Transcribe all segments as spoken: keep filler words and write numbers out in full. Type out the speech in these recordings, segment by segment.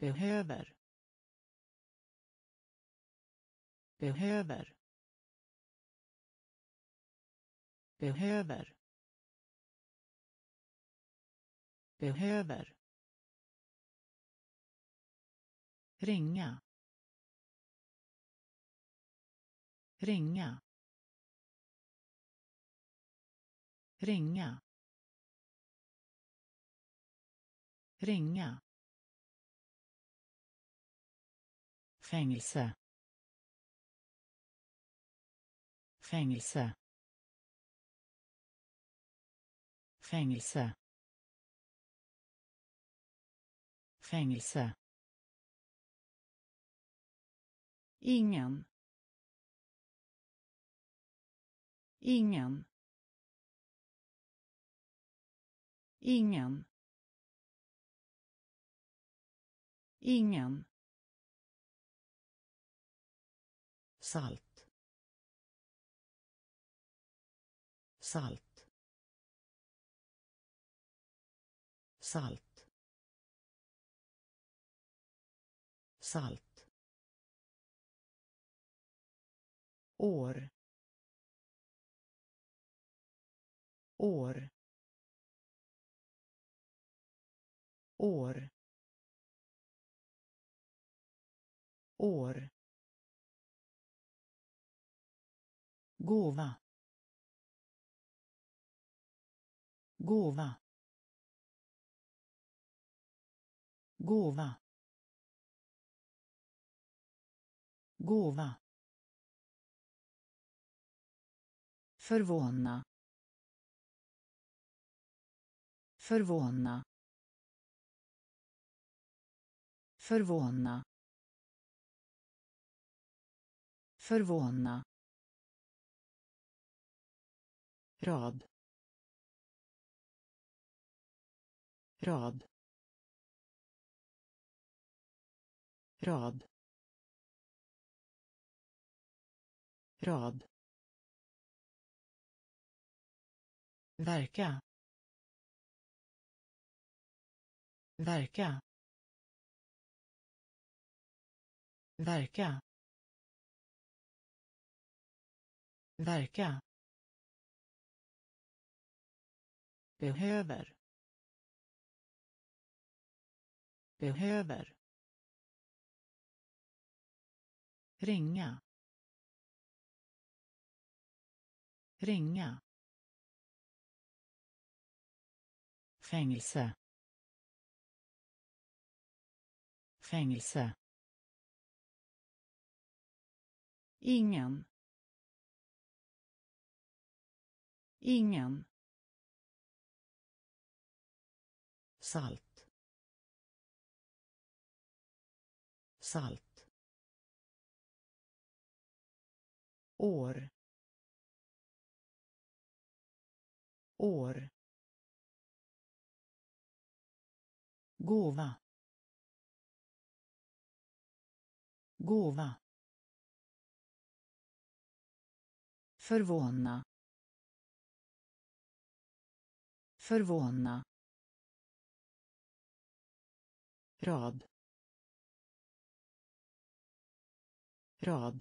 behöver behöver behöver behöver ringa ringa ringa ringa fängelse fängelse fängelse fängelse ingen ingen ingen ingen salt salt salt salt år år år år gåva gåva gåva gåva förvåna förvåna förvåna förvåna rad rad rad rad verka verka verka verka behöver behöver ringa ringa fängelse fängelse ingen ingen salt salt år år gåva gåva förvåna förvåna rad rad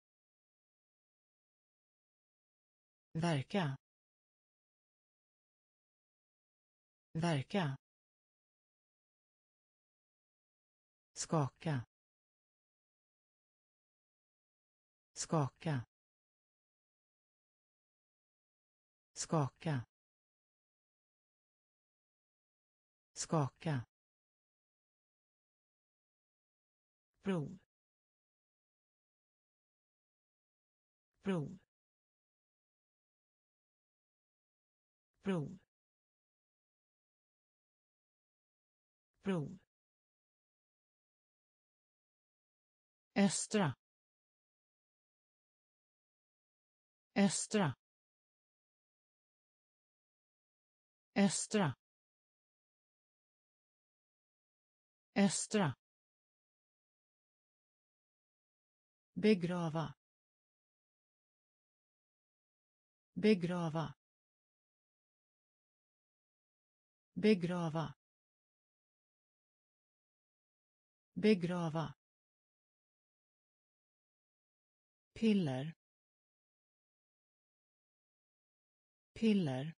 verka verka skaka skaka skaka skaka prov prov prov prov östra östra östra östra begrava begrava begrava begrava, piller, piller,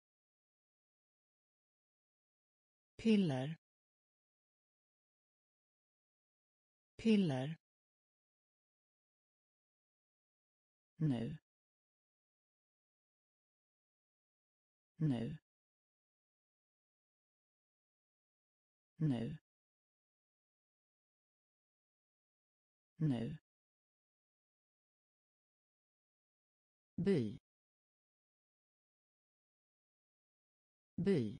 piller, piller, nu, nu, nu, nu, by, by,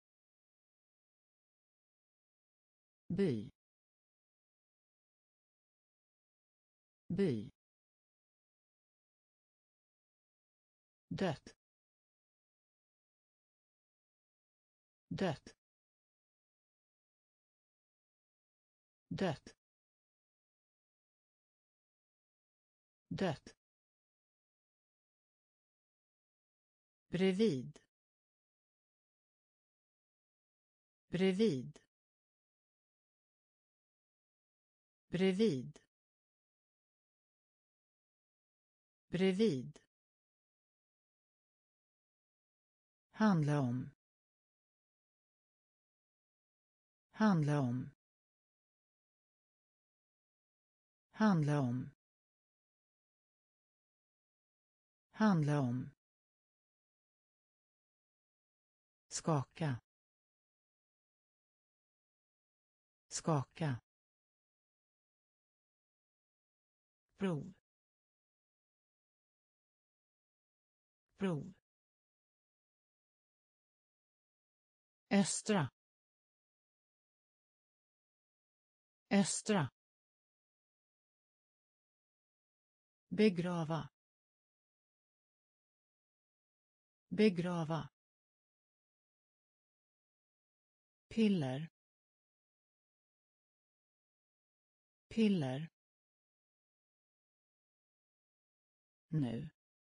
by, by, dött, dött, dött, dött, bredvid, bredvid, bredvid, bredvid, handla om, handla om, handla om, handla om, skaka, skaka, prov, prov, östra, östra, begrava, begrava, piller, piller, nu,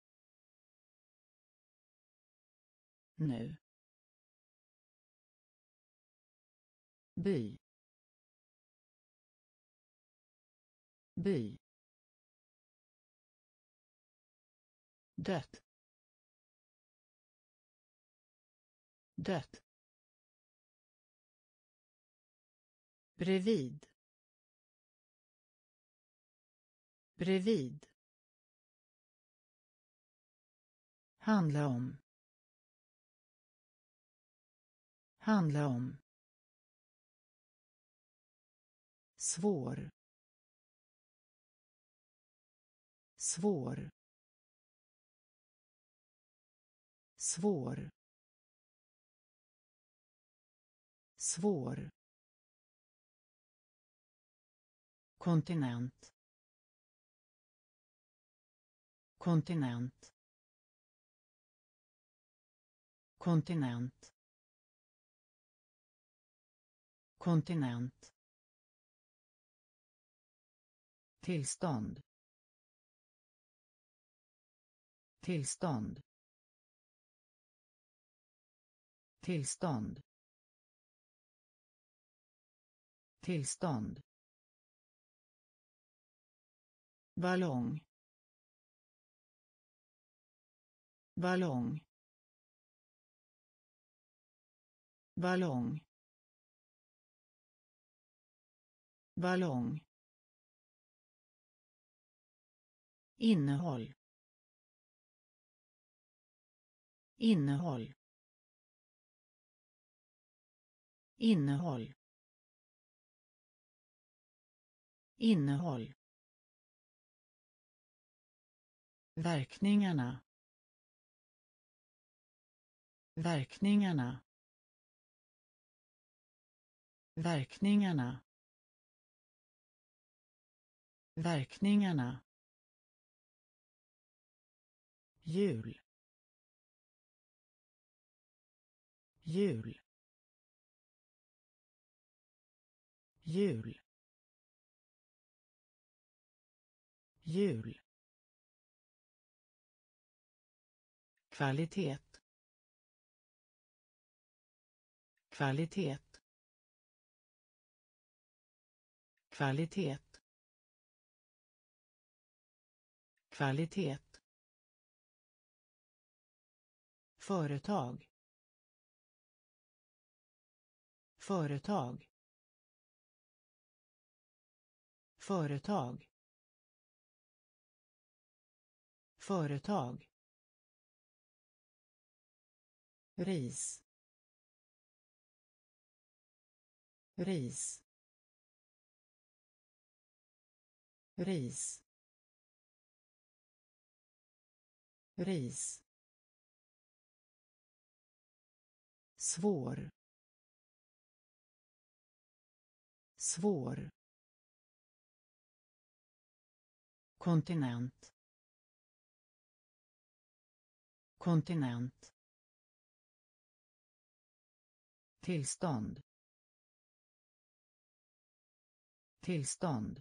nu, by, by, dött, dött, bredvid, bredvid, handla om, handla om, svår, svår, svår, svår, kontinent, kontinent, kontinent, kontinent, tillstånd, tillstånd, tillstånd, tillstånd, ballong, ballong, ballong, ballong, innehåll, innehåll, innehåll, innehåll, verkningarna, verkningarna, verkningarna, verkningarna, jul, jul, jul, jul, kvalitet, kvalitet, kvalitet kvalitet företag företag företag företag ris ris ris ris svår svår kontinent kontinent tillstånd tillstånd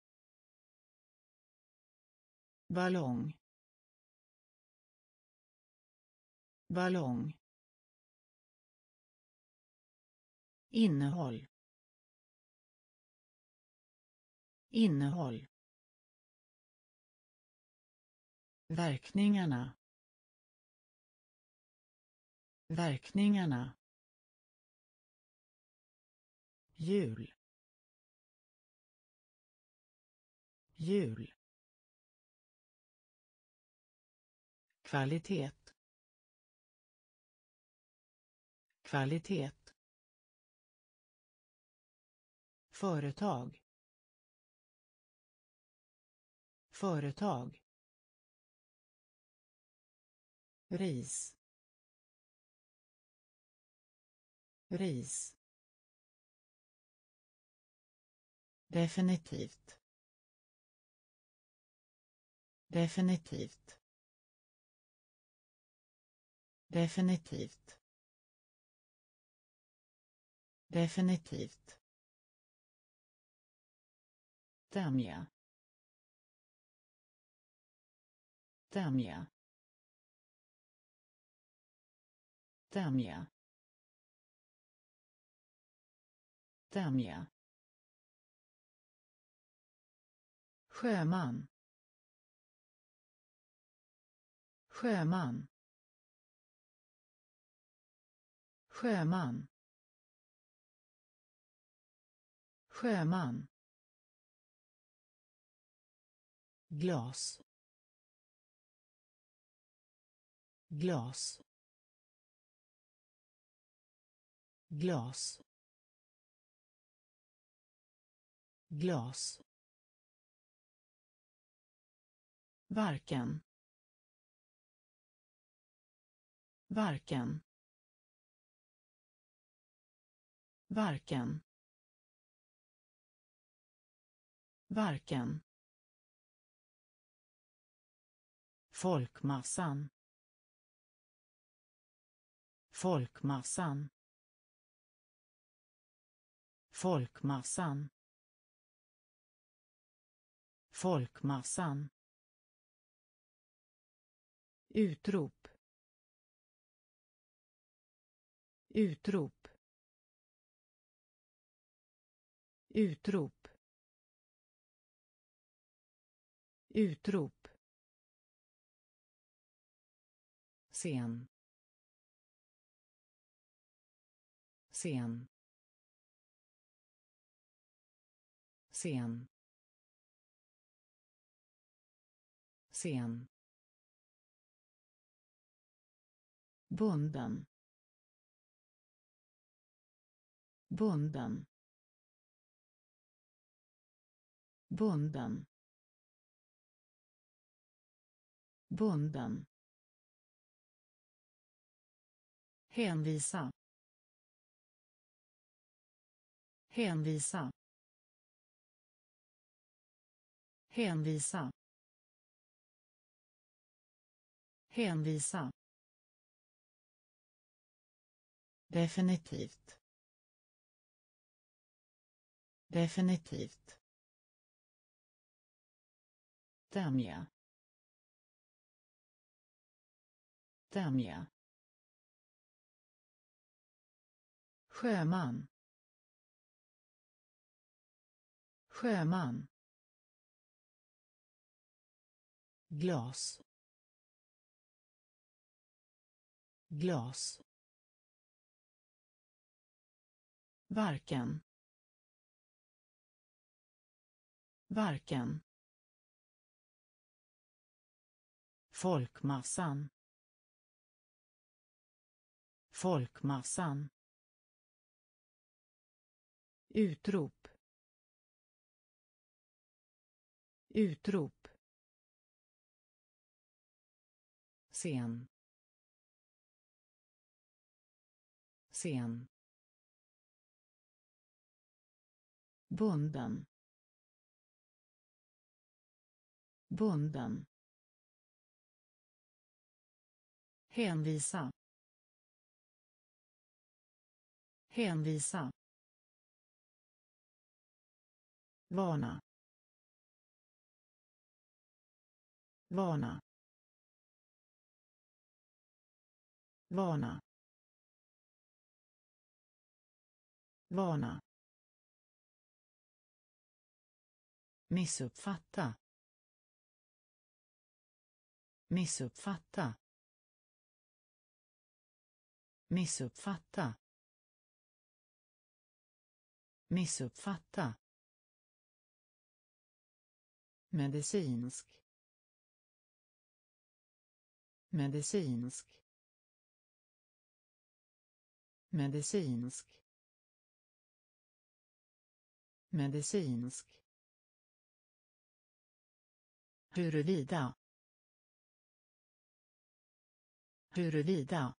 ballong ballong innehåll innehåll verkningarna verkningarna jul jul kvalitet kvalitet företag företag ris ris definitivt definitivt definitivt definitivt tämja tämja tämja tämja sjöman sjöman sjöman sjöman glas glas glas glas varken varken varken varken folkmassan folkmassan folkmassan folkmassan utrop utrop utrop utrop scen scen scen scen bunden bunden bunden bunden hänvisa hänvisa hänvisa hänvisa definitivt definitivt tämja tämja sjöman Sjöman. Glas. Glas. Varken. Varken. Folkmassan. Folkmassan. Utrop. Utrop. Scen. Scen. Bunden. Bunden. Hänvisa. Hänvisa. Vana. Vana. Vana. Vana. Missuppfatta. Missuppfatta. Missuppfatta. Missuppfatta. Medicinsk. Medicinsk. Medicinsk. Medicinsk. Huruvida. Huruvida.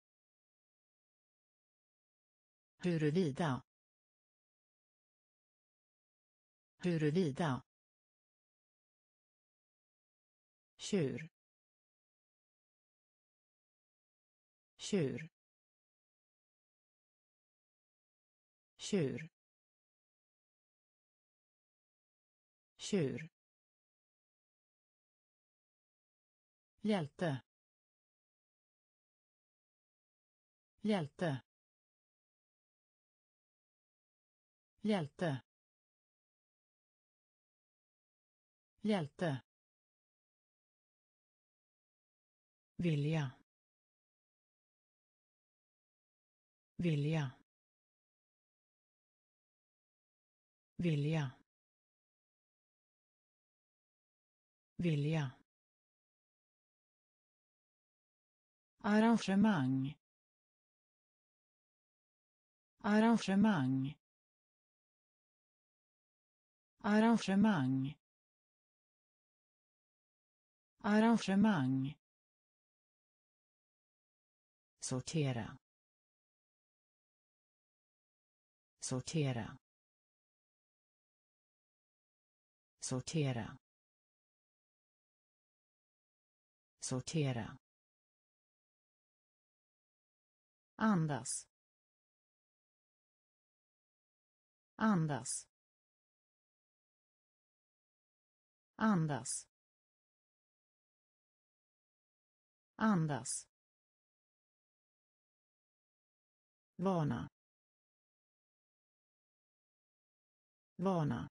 Huruvida. Huruvida. Tjur. Tjur. Tjur. Tjur. Hjälte. Hjälte. Hjälte. Hjälte. Vilja. Vilja. Vilja. Vilja. Arrangemang. Arrangemang. Arrangemang. Arrangemang. Sortera. Sortera. Sortera. Sortera. Andas. Andas. Andas. Andas. Vana. Vana.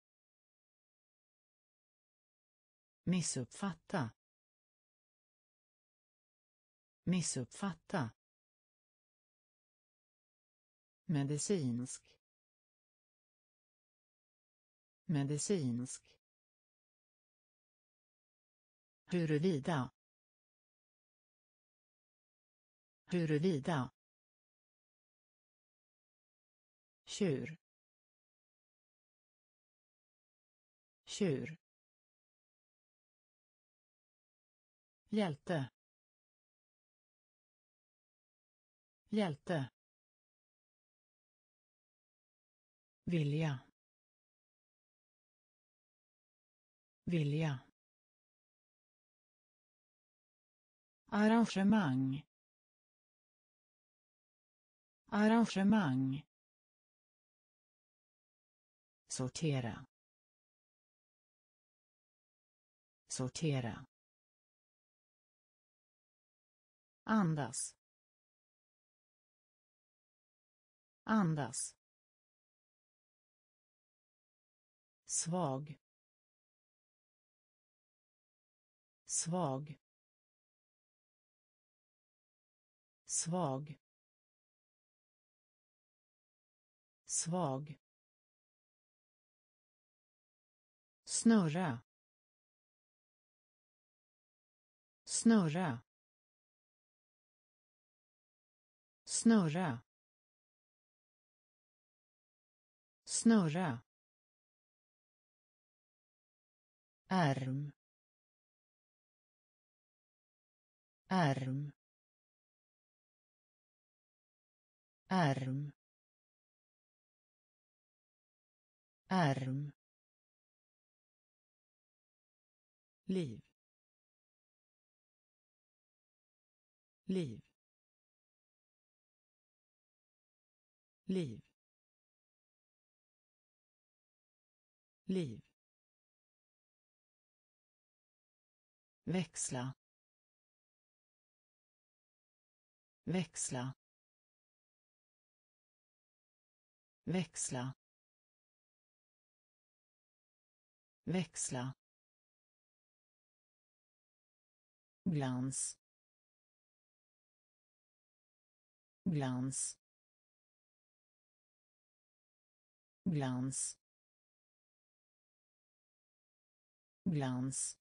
Missuppfatta. Missuppfatta. Medicinsk. Medicinsk. Huruvida. Huruvida. Tjur. Tjur. Hjälte. Hjälte. Vilja. Vilja. Arrangemang. Arrangemang. Sortera. Sortera. Andas. Andas. svag, svag, svag, svag, snurra, snurra, snurra, snurra, ärm, ärm, ärm, ärm, liv, liv, liv, liv, växla, växla, växla, växla, glans, glans, glans, glans,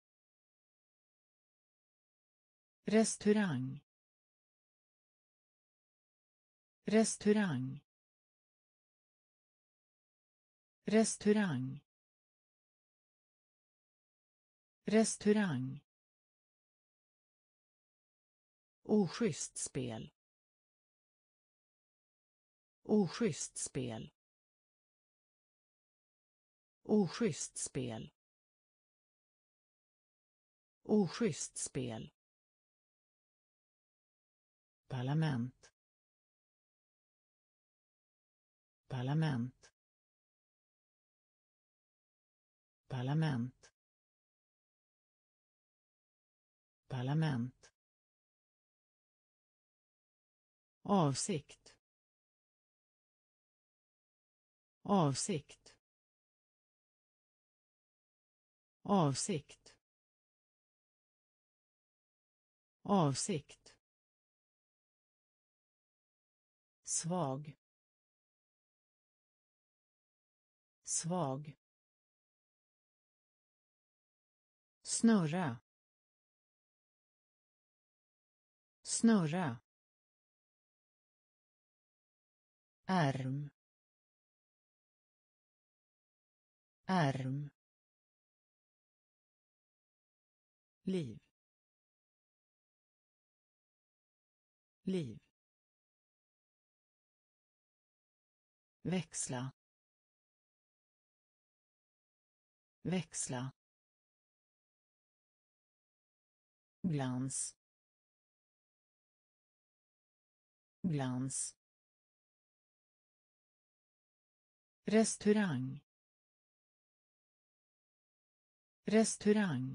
restaurang, restaurang, restaurang, restaurang, oschysst spel, oschysst spel, oschysst spel, oschysst spel, parlament, parlament, parlament, parlament, avsikt, avsikt, avsikt, avsikt, svag, svag, snurra, snurra, ärm, ärm, liv, liv, växla, växla, glans, glans, restaurang, restaurang,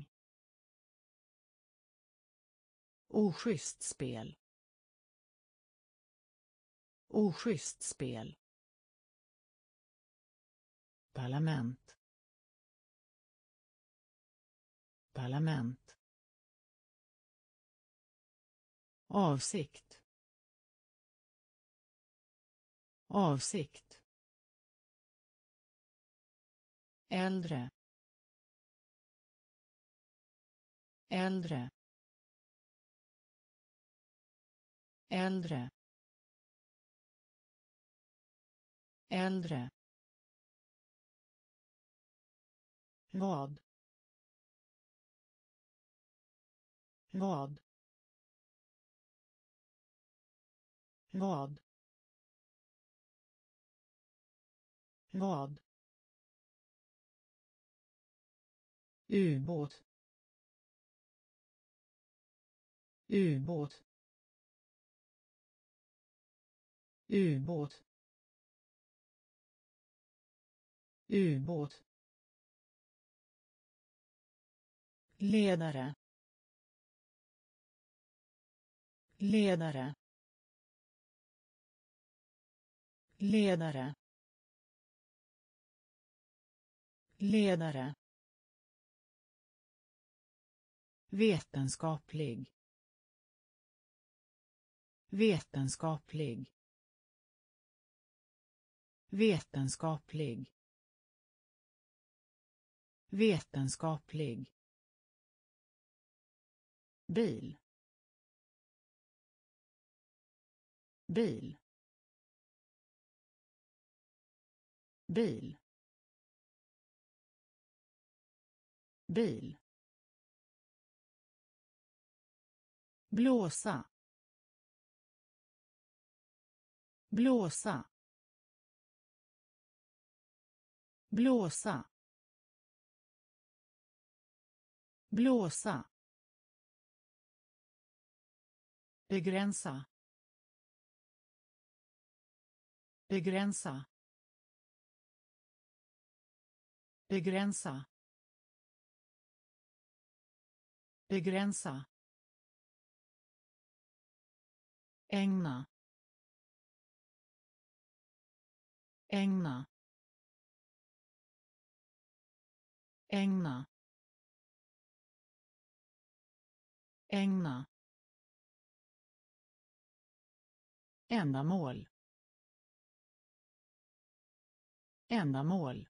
oschysst spel, oschysst spel, parlament, parlament, avsikt, avsikt, äldre, äldre, äldre, äldre, vad, vad, vad, vad, ubåt, ubåt, ubåt, ubåt, ledare, ledare, ledare, ledare, vetenskaplig, vetenskaplig, vetenskaplig, vetenskaplig, bil, bil, bil, bil, blåsa, blåsa, blåsa, blåsa, begränsa, begränsa, begränsa, begränsa, ägna, ägna, ägna, ägna, ändamål, ändamål,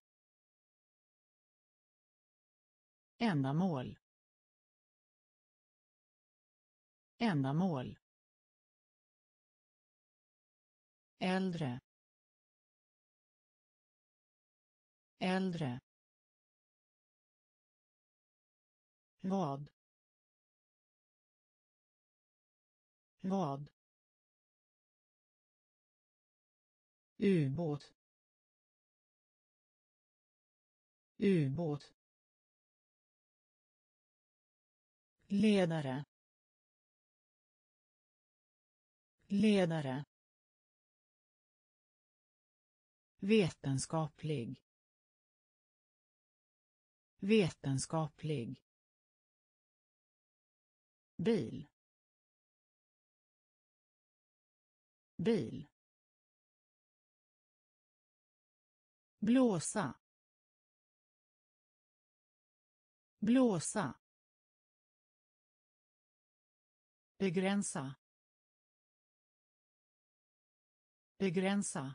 ändamål, ändamål, äldre, äldre, vad, vad, ubåt, ubåt, ledare, ledare, vetenskaplig, vetenskaplig, bil, bil, blåsa, blåsa, begränsa, begränsa,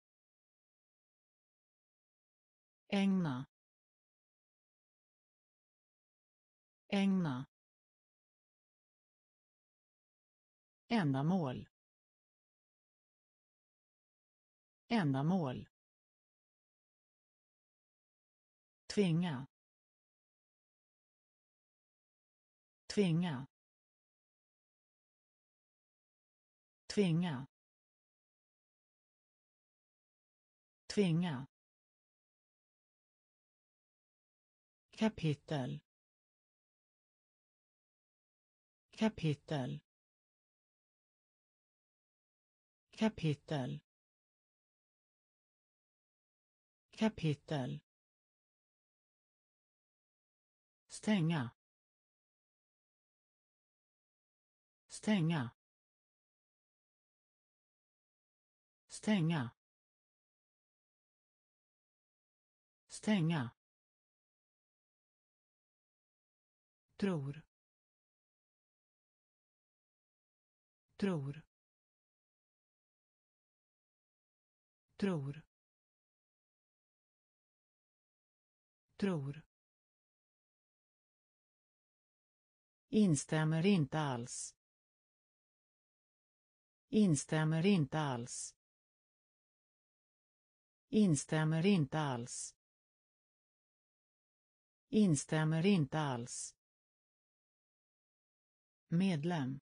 ägna, ägna, ändamål, ändamål, tvinga, tvinga, tvinga, tvinga, kapitel, kapitel, kapitel, kapitel, stänga, stänga, stänga, stänga, tror, tror, tror, tror, instämmer inte alls, instämmer inte alls, instämmer inte alls, instämmer inte alls, medlem,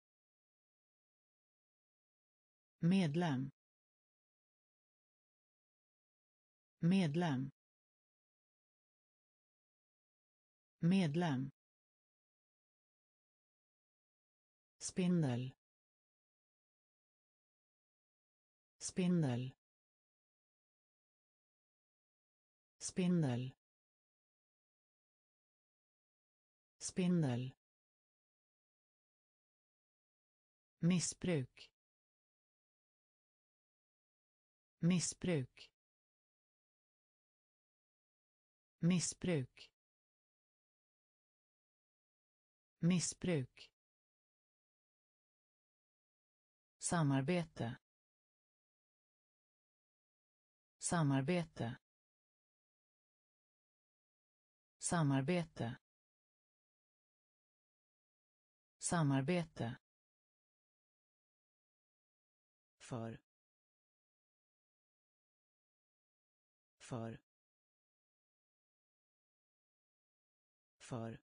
medlem, medlem, medlem, spindel, spindel, spindel, spindel, missbruk, missbruk, missbruk, missbruk, samarbete, samarbete, samarbete, samarbete, för, för, för,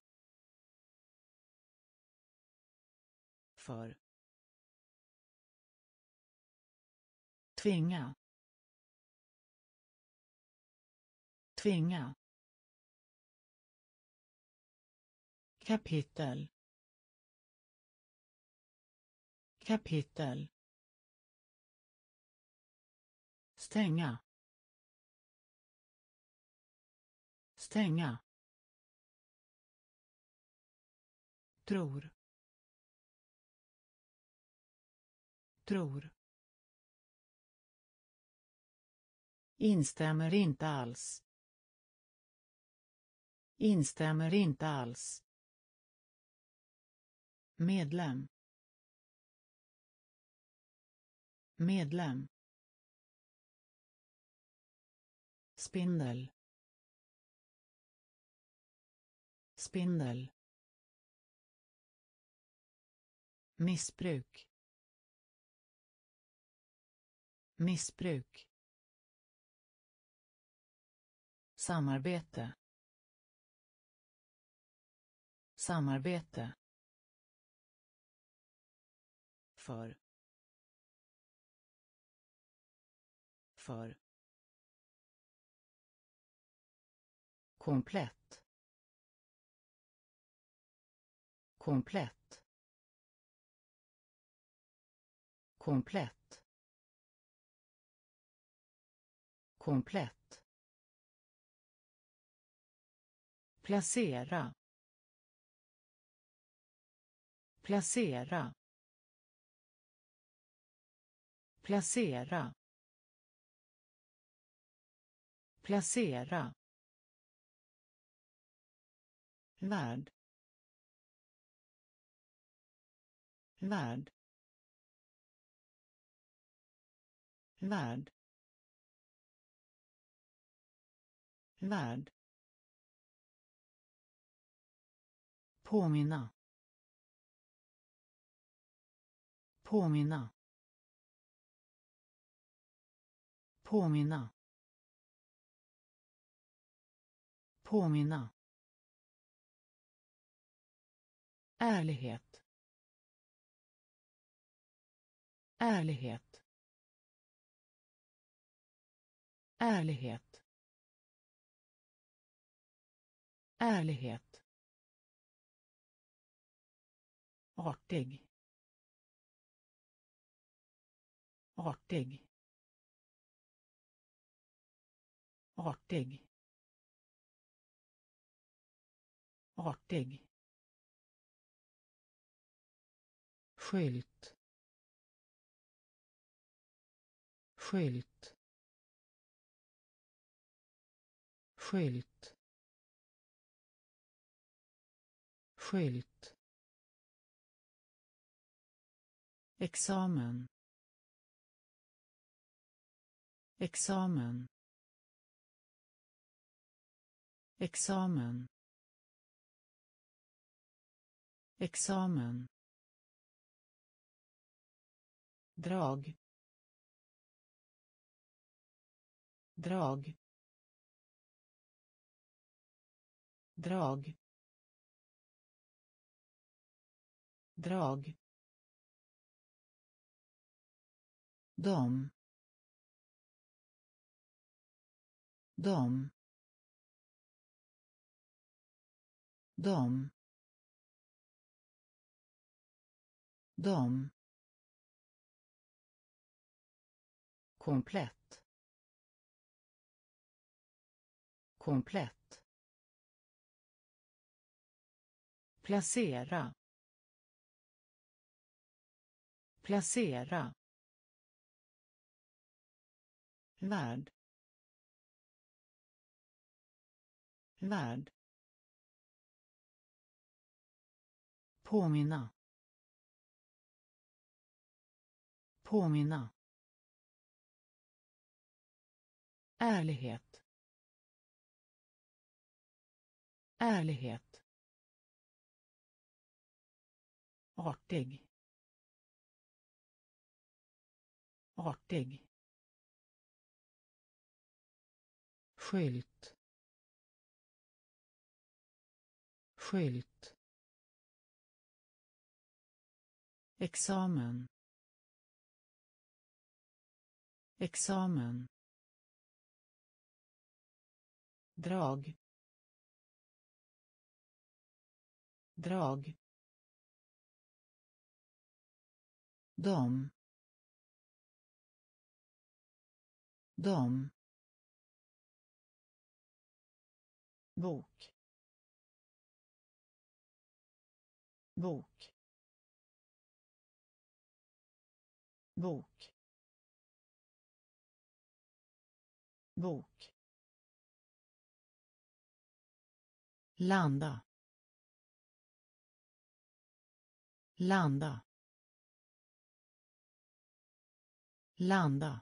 för, tvinga, tvinga, kapitel, kapitel, stänga, stänga, tror, tror, instämmer inte alls, instämmer inte alls, medlem, medlem, spindel, spindel, missbruk, missbruk, samarbete, samarbete, för, för, komplett, komplett, komplett, komplett, placera, placera, placera, placera, värld, värld, värld, värld, påminna, påminna, påminna, påminna, ärlighet, ärlighet, ärlighet, ärlighet, artig, artig, artig, artig, skylt, skylt, skylt, skylt, examen, examen, examen, examen, drag, drag, drag, drag, dom, dom, dom, dom, komplett, komplett, placera, placera, värld, värld, påminna, påminna, ärlighet, ärlighet, artig, artig, skylt, skylt, examen, examen, drag, drag, dom, dom, bok, bok, bok, bok, landa, landa, landa,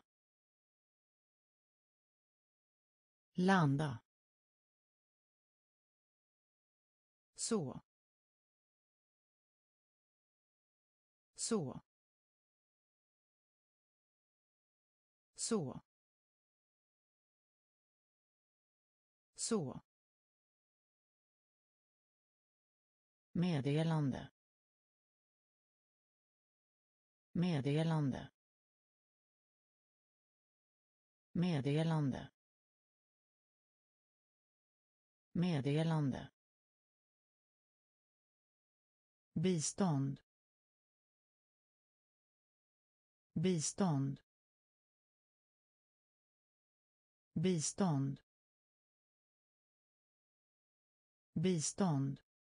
landa, så, så, så, så, meddelande, meddelande, meddelande, meddelande, bistånd, bistånd, bistånd, bistånd,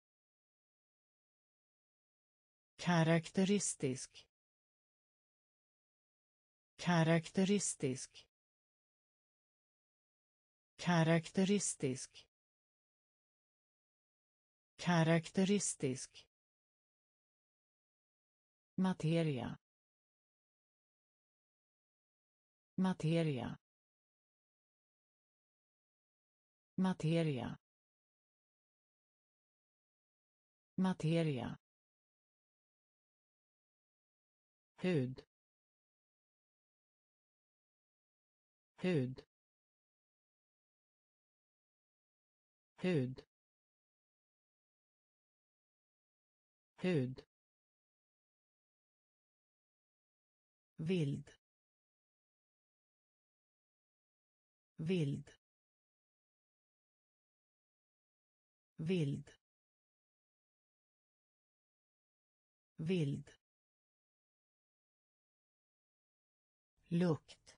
karaktäristisk, karaktäristisk, karaktäristisk, karaktäristisk, materia, materia, materia, materia, hud, hud, hud, hud, vild, vild, vild, vild, lukt,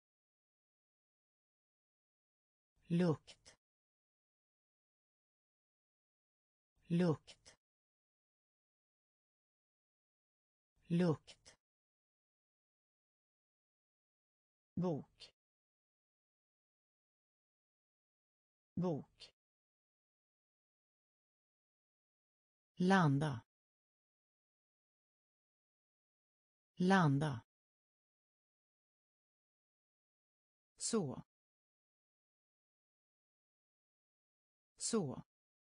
lukt, lukt, lukt, bok, bok, landa, landa, så, så,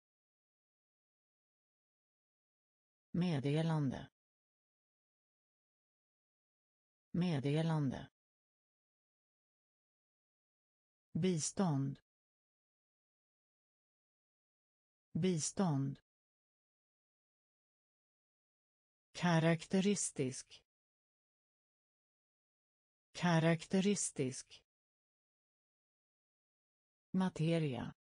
meddelande, meddelande, bistånd, bistånd, karaktäristisk, karaktäristisk, materia,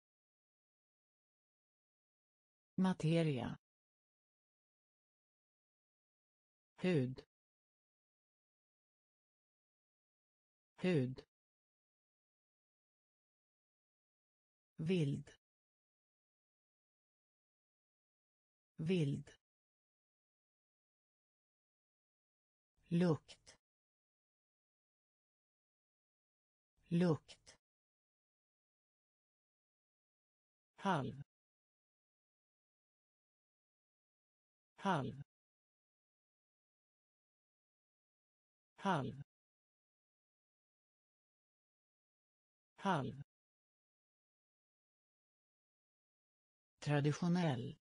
materia, hud, hud, vild, vild, lukt, lukt, halv halv halv halv traditionell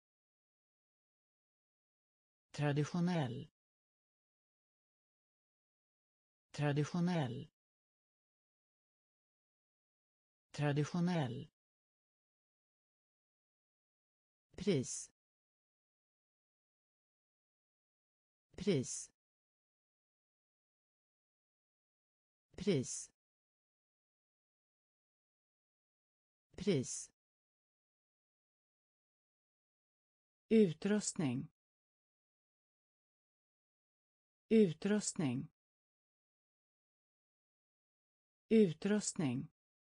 traditionell traditionell traditionell pris pris pris pris utrustning utrustning utrustning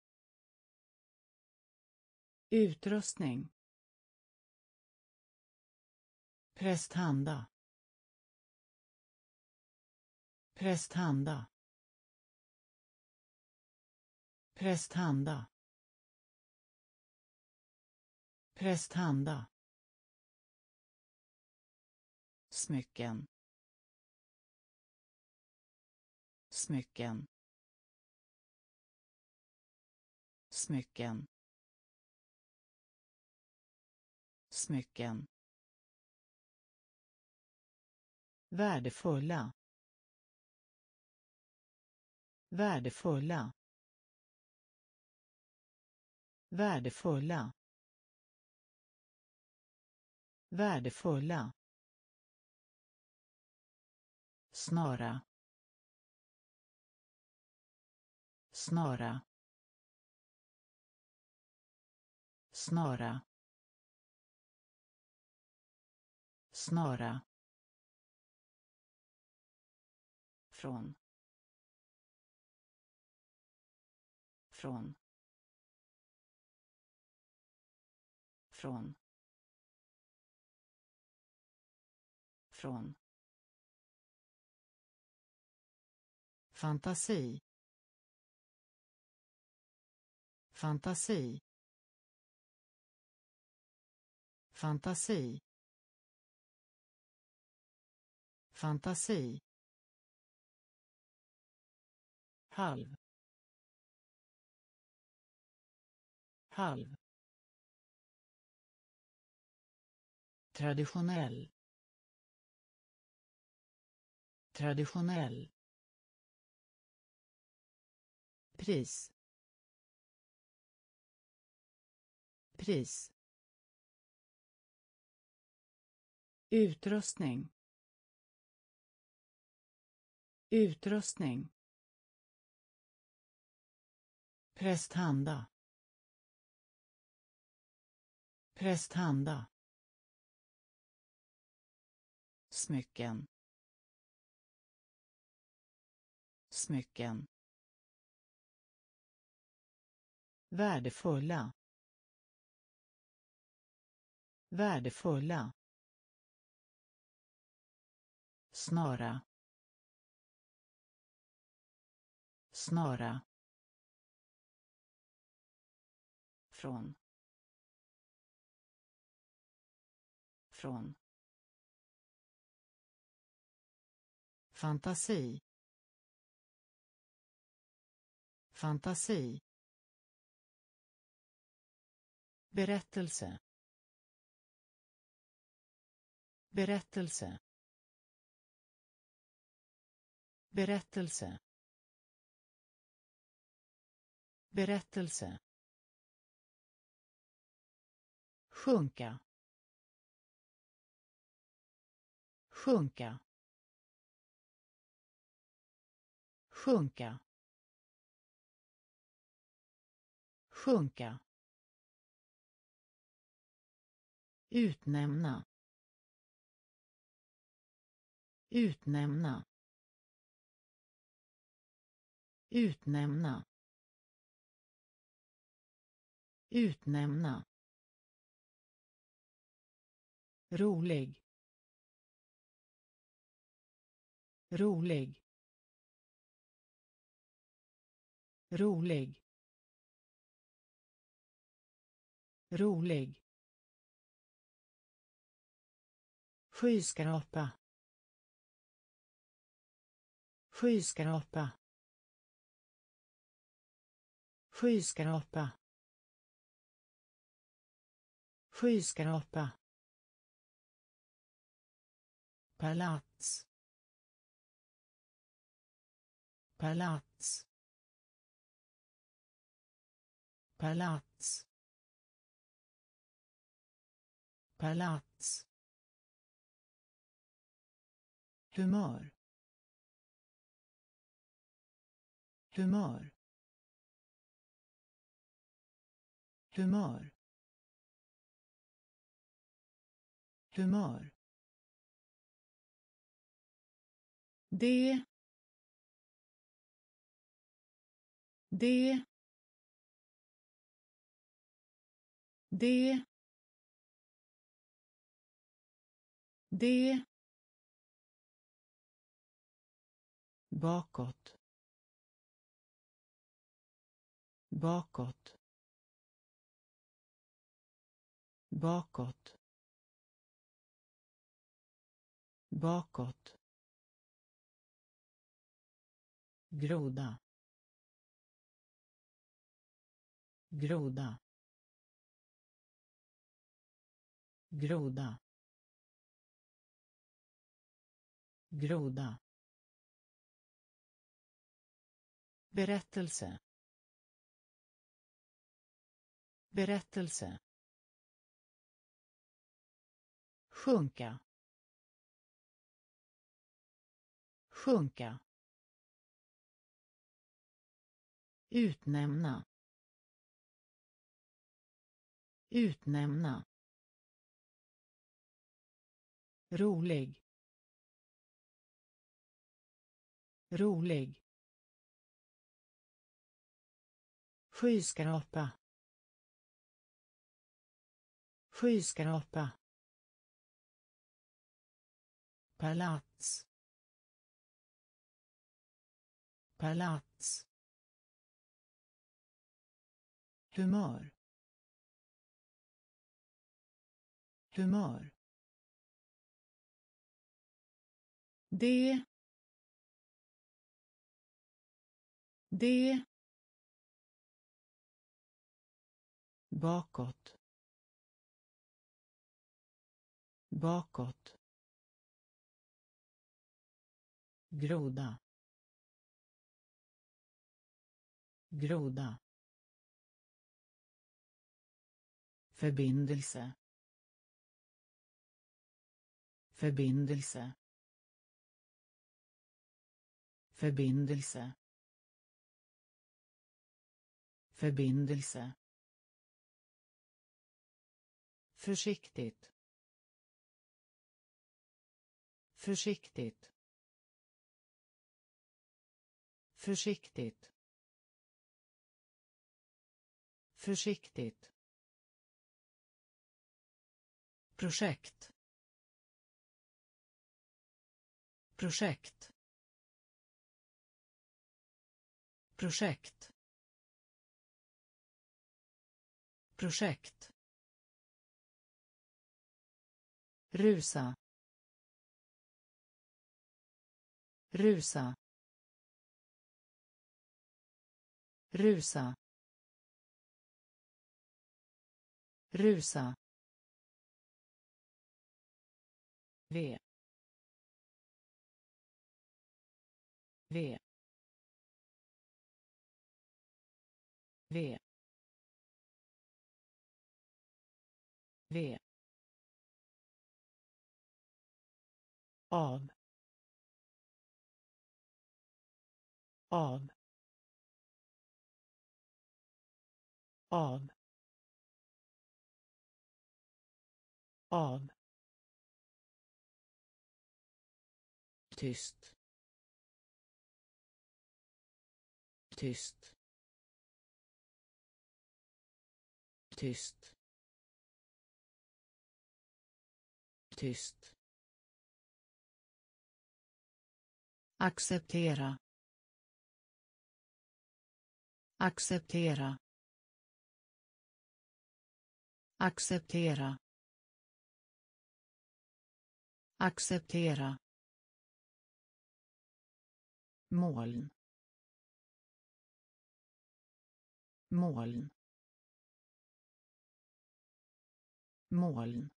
utrustning prästhanda prästhanda prästhanda prästhanda smycken smycken smycken smycken värdefulla värdefulla värdefulla värdefulla snara snara snara snara från från från från fantasi fantasi fantasi fantasi halv halv traditionell traditionell pris pris utrustning utrustning prästhanda prästhanda smycken smycken värdefulla värdefulla snara snara från från fantasi fantasi berättelse berättelse berättelse berättelse sjunka sjunka sjunka sjunka utnämna utnämna utnämna utnämna rolig rolig rolig rolig, skyskrapa, skyskrapa, skyskrapa, skyskrapa, palats, palats, palats, palats, humör, humör, humör, humör, det, det, det, det, bakåt, bakåt, bakåt, bakåt, groda, groda, groda, groda, berättelse, berättelse, sjunka, sjunka, utnämna, utnämna, rolig, rolig, skyskrapa, skyskrapa, palats, palats, humör, humör, det, det, bakåt, bakåt, groda, groda, förbindelse, förbindelse, förbindelse, förbindelse, försiktigt, försiktigt, försiktigt, försiktigt, projekt, projekt, projekt, projekt, rusa, rusa, rusa, rusa, V, V, V, V, av, av, av, av, tyst, tyst, tyst, tyst, acceptera, acceptera, acceptera, acceptera, moln, moln, moln,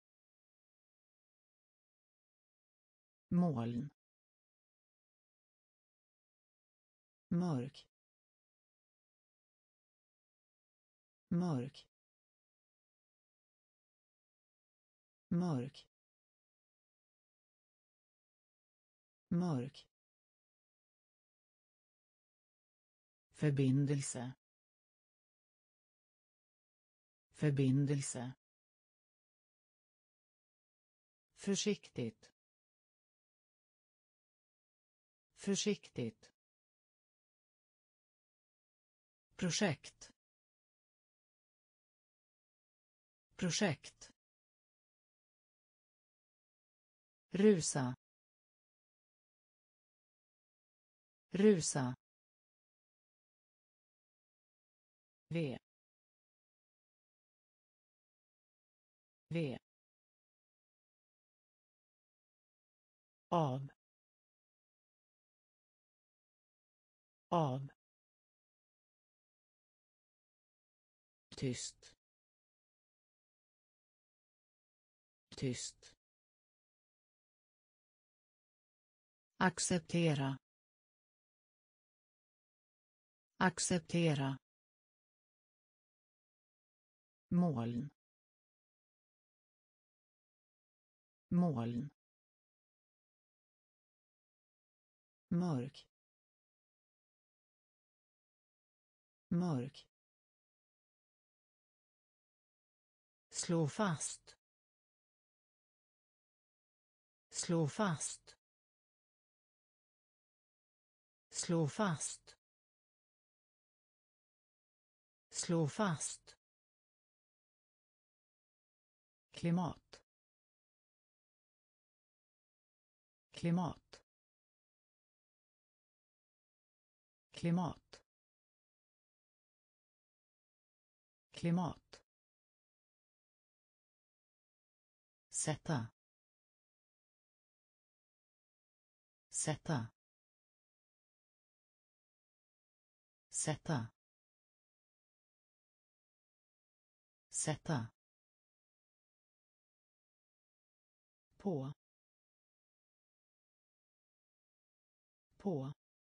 moln, mörk, mörk, mörk, mörk, förbindelse, förbindelse, försiktigt, försiktigt, projekt, projekt, rusa, rusa, V, V, av, av, tyst, tyst, acceptera, acceptera, moln, moln, mörk, mörk, slå fast, slå fast, slå fast, slå fast, klimat, klimat, klimat, klimat, sätta, sätta, sätta, sätta, på, på,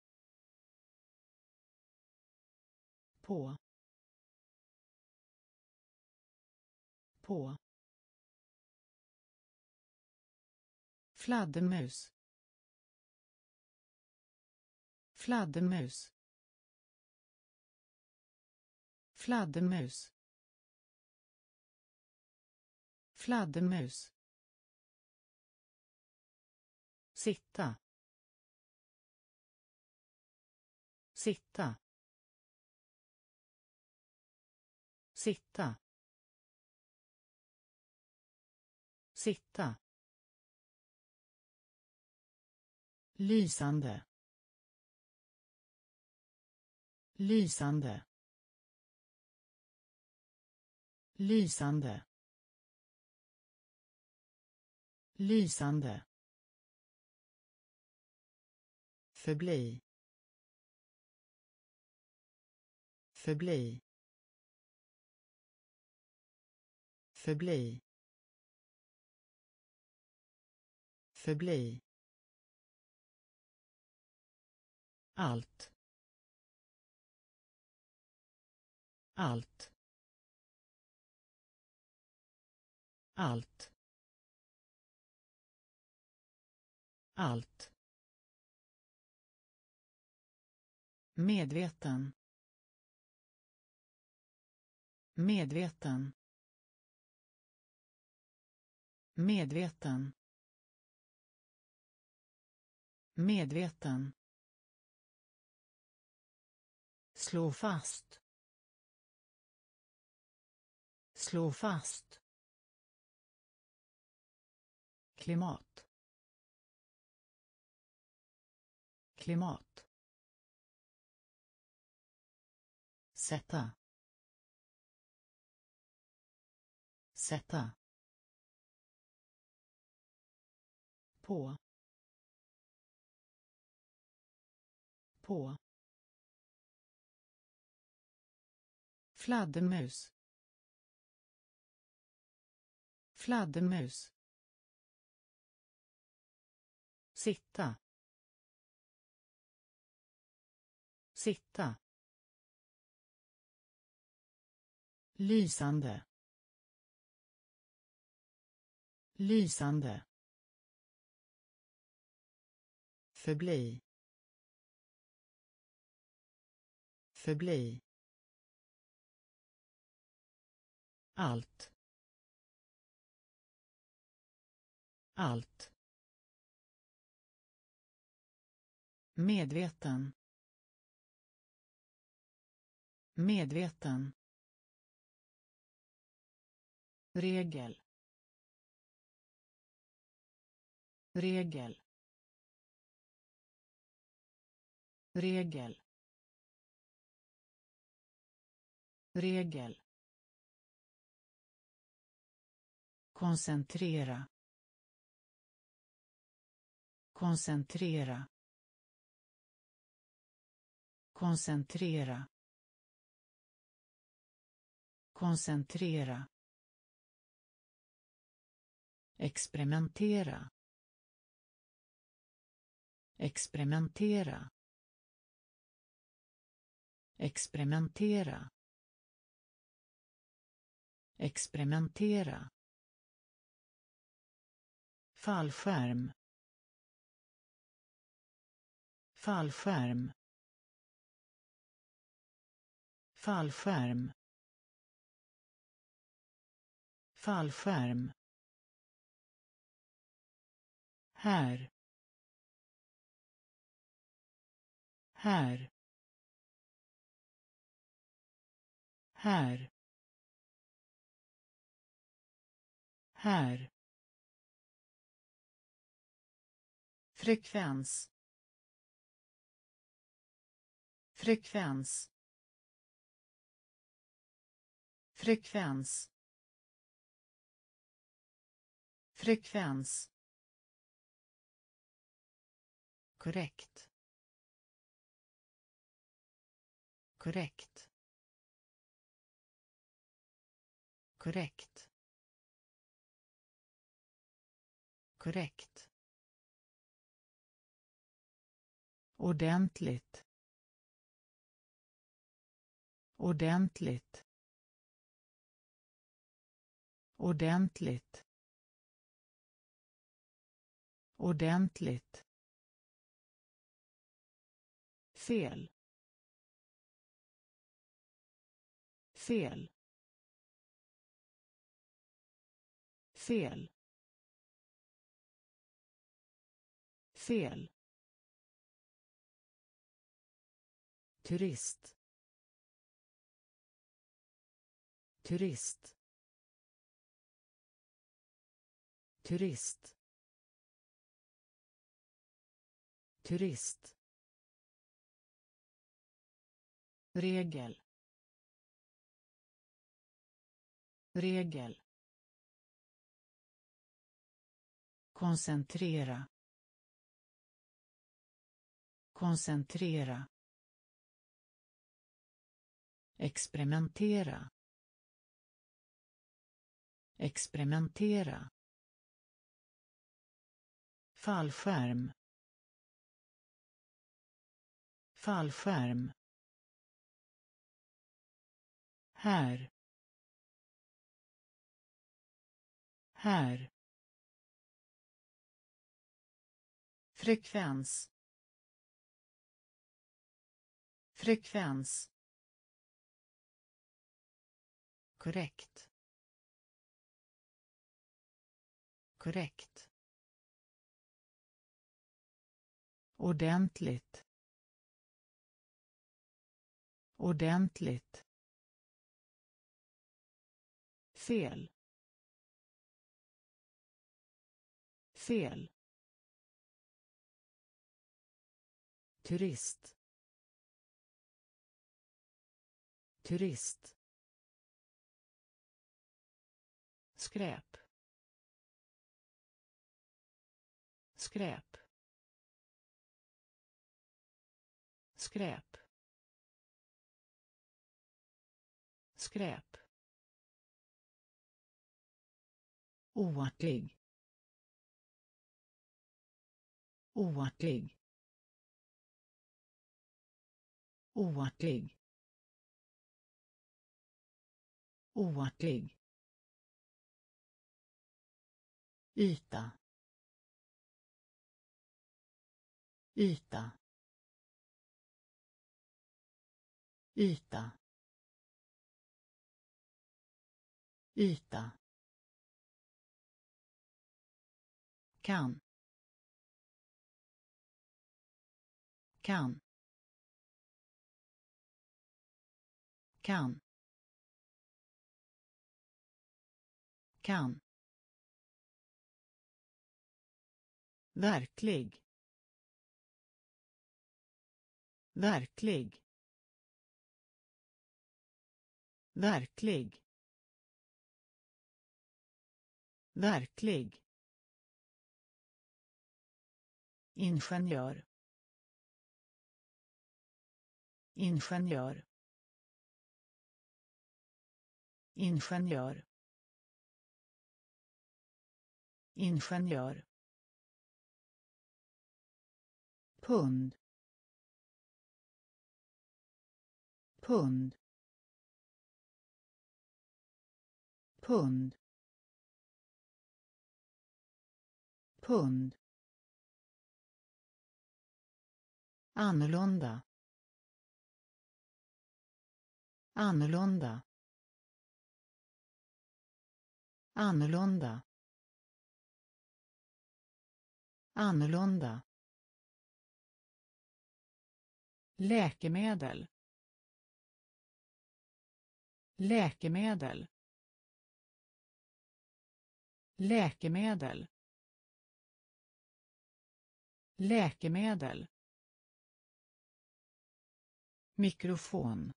på, på, fladdermus, fladdermus, fladdermus, fladdermus, sitta, sitta, sitta, sitta, lysande, lysande, lysande, lysande, förbli, förbli, förbli, förbli, allt, allt, allt, allt, medveten, medveten, medveten, medveten, slå fast, slå fast, klimat, klimat, sätta, sätta på på fladdermus fladdermus sitta sitta lysande lysande förbli förbli allt allt medveten medveten regel regel regel regel koncentrera koncentrera koncentrera koncentrera experimentera experimentera experimentera experimentera fallskärm fallskärm fallskärm fallskärm här här här här frekvens frekvens frekvens frekvens korrekt korrekt korrekt korrekt ordentligt ordentligt ordentligt ordentligt fel fel fel fel turist turist turist turist regel regel koncentrera koncentrera experimentera experimentera fallskärm fallskärm här här frekvens frekvens korrekt korrekt ordentligt ordentligt fel fel turist turist skräp, skräp, skräp, skräp, oartlig, oartlig, oartlig, oartlig, yta, yta, yta, yta, kan, kan, kan, kan, verklig, verklig, verklig, verklig, ingenjör, ingenjör, ingenjör, ingenjör, pund, pund, pund, pund, annorlunda, annorlunda, annorlunda, annorlunda, läkemedel, läkemedel, läkemedel, läkemedel, mikrofon,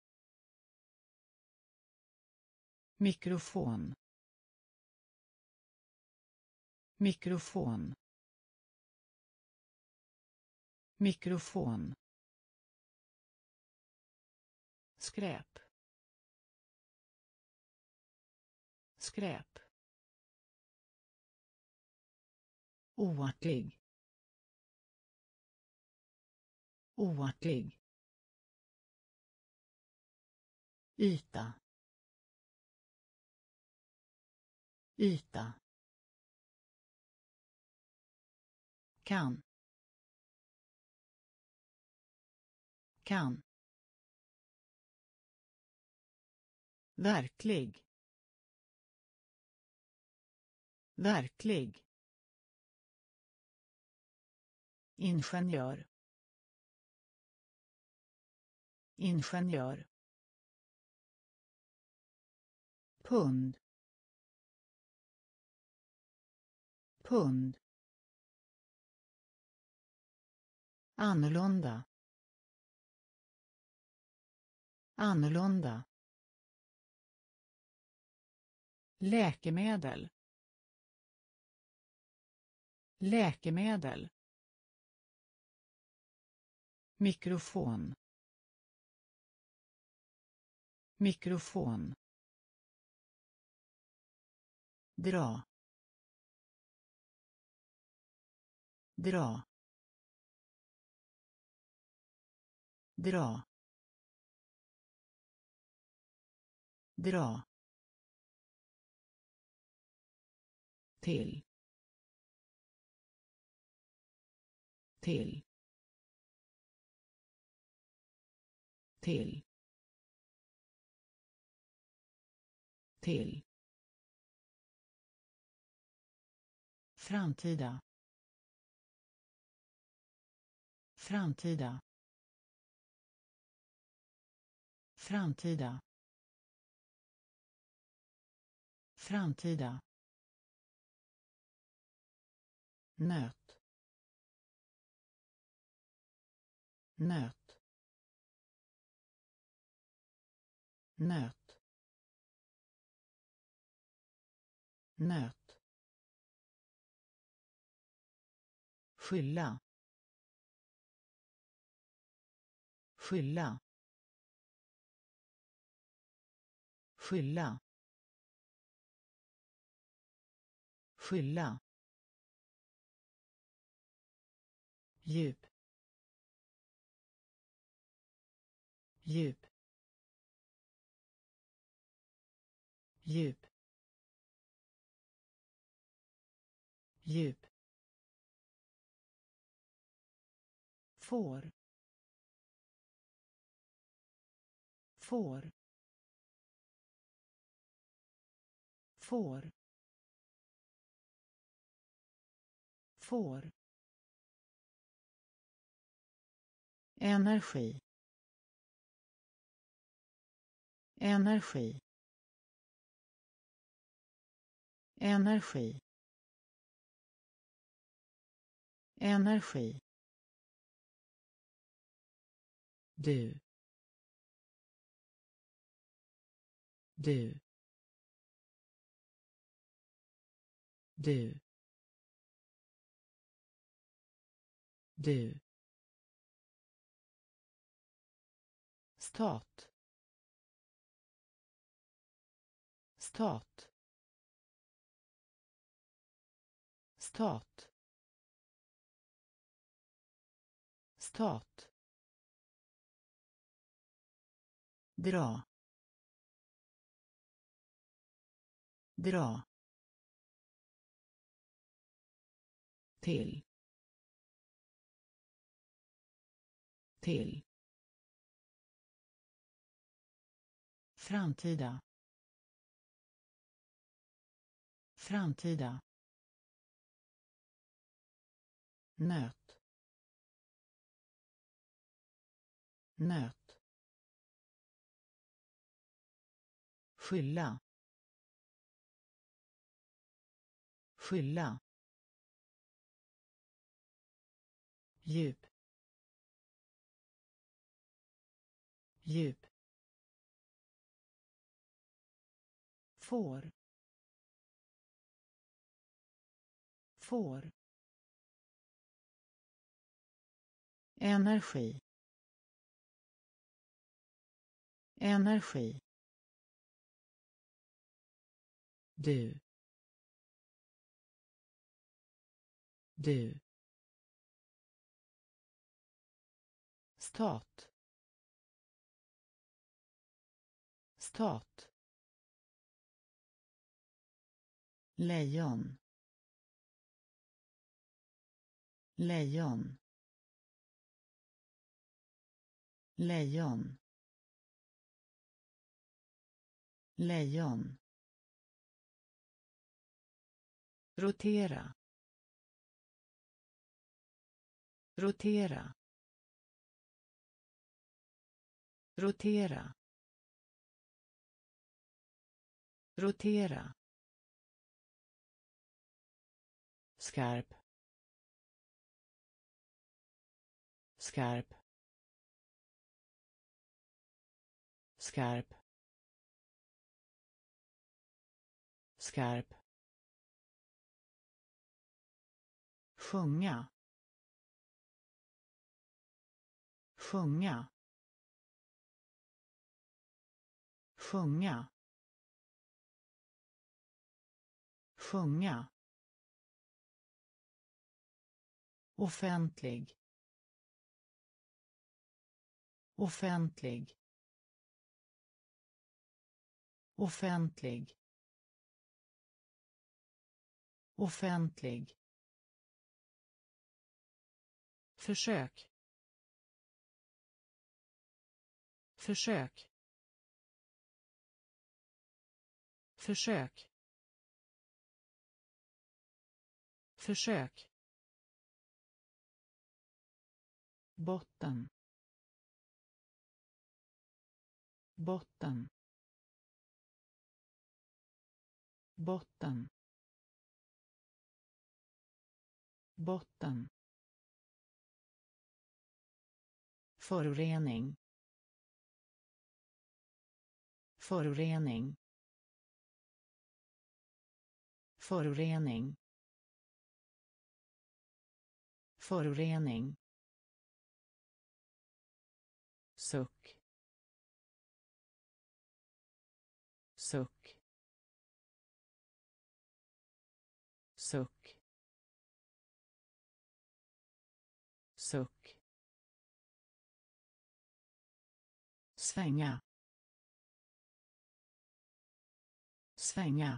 mikrofon, mikrofon, mikrofon, skräp, skräp, oartlig, oartlig, yta, yta, kan, kan, verklig, verklig, ingenjör, ingenjör, pund, pund, annorlunda, annorlunda, läkemedel, läkemedel, mikrofon, mikrofon, dra, dra, dra, dra, till, till, till, till, framtida, framtida, framtida, framtida, nöt, nöt, nöt, nöt, skylla, skylla, skylla, skylla, djup, djup, djup, djup, får, får, får, får, energi, energi, energi, energi, du, du, du, du, stat, stat, stat, stat, dra, dra, till, till, framtida, framtida, nöt, nöt, skylla, skylla, djup, djup, får, får, energi, energi, du, du, stat, stat, lejon, lejon, lejon, lejon, rotera, rotera, rotera, rotera, skarp, skarp, skarp, skarp, sjunga, sjunga, sjunga, sjunga, offentlig, offentlig, offentlig, offentlig, försök, försök, försök, försök, botten, botten, botten, botten, förorening, förorening, förorening, förorening, suck, suck, suck, suck, svänga, svänga,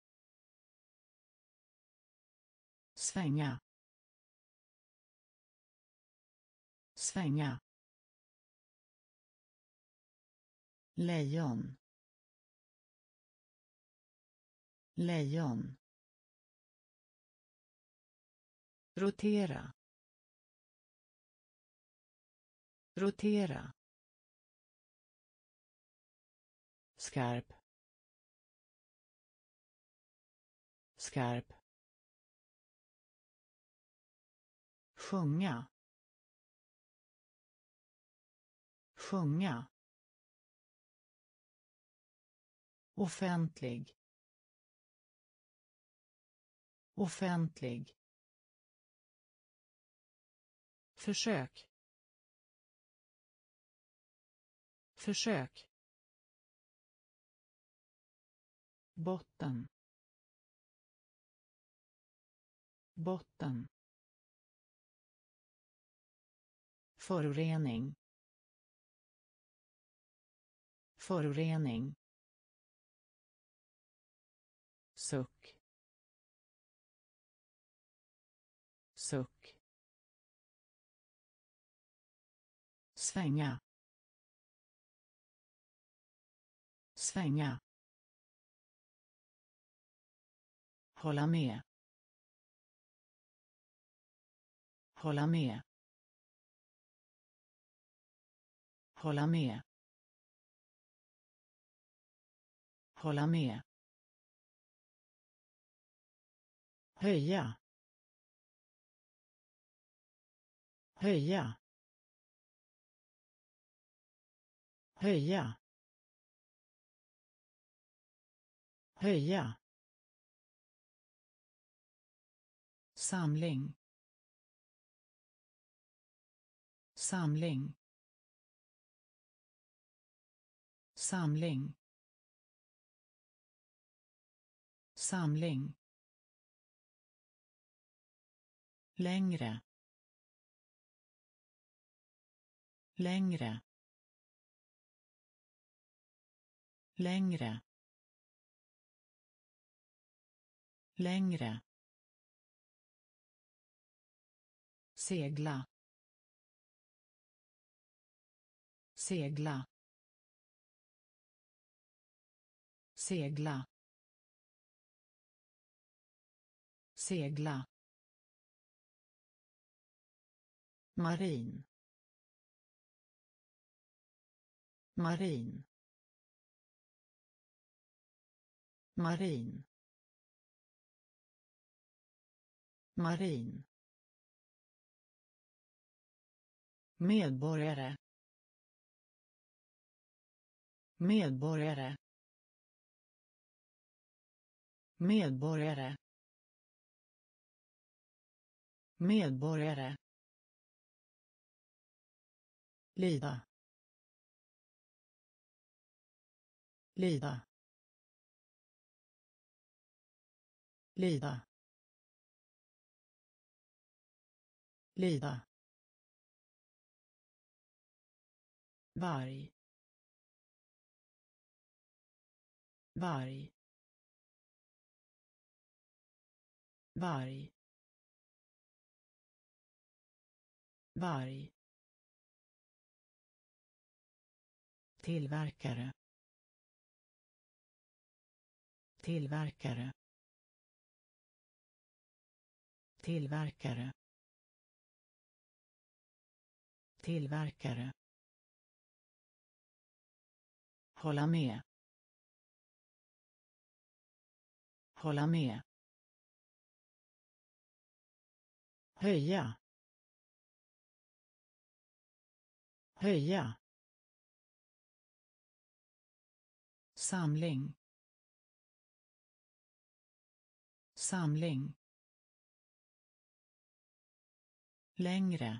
svänga, svänga, lejon, lejon, rotera, rotera, skarp, skarp, sjunga, sjunga, offentlig, offentlig, försök, försök, botten, botten, förorening, förorening, suck, suck, svänga, svänga, hålla med, hålla med, hålla med, hålla med, höja, höja, höja, höja, samling, samling, samling, samling, längre, längre, längre, längre, segla, segla, segla, segla, marin, marin, marin, marin, medborgare, medborgare, medborgare, medborgare, lida, lida, lida, lida, varg, varg, varg, varg, tillverkare, tillverkare, tillverkare, tillverkare, hålla med, hålla med, höja, höja, samling, samling, längre,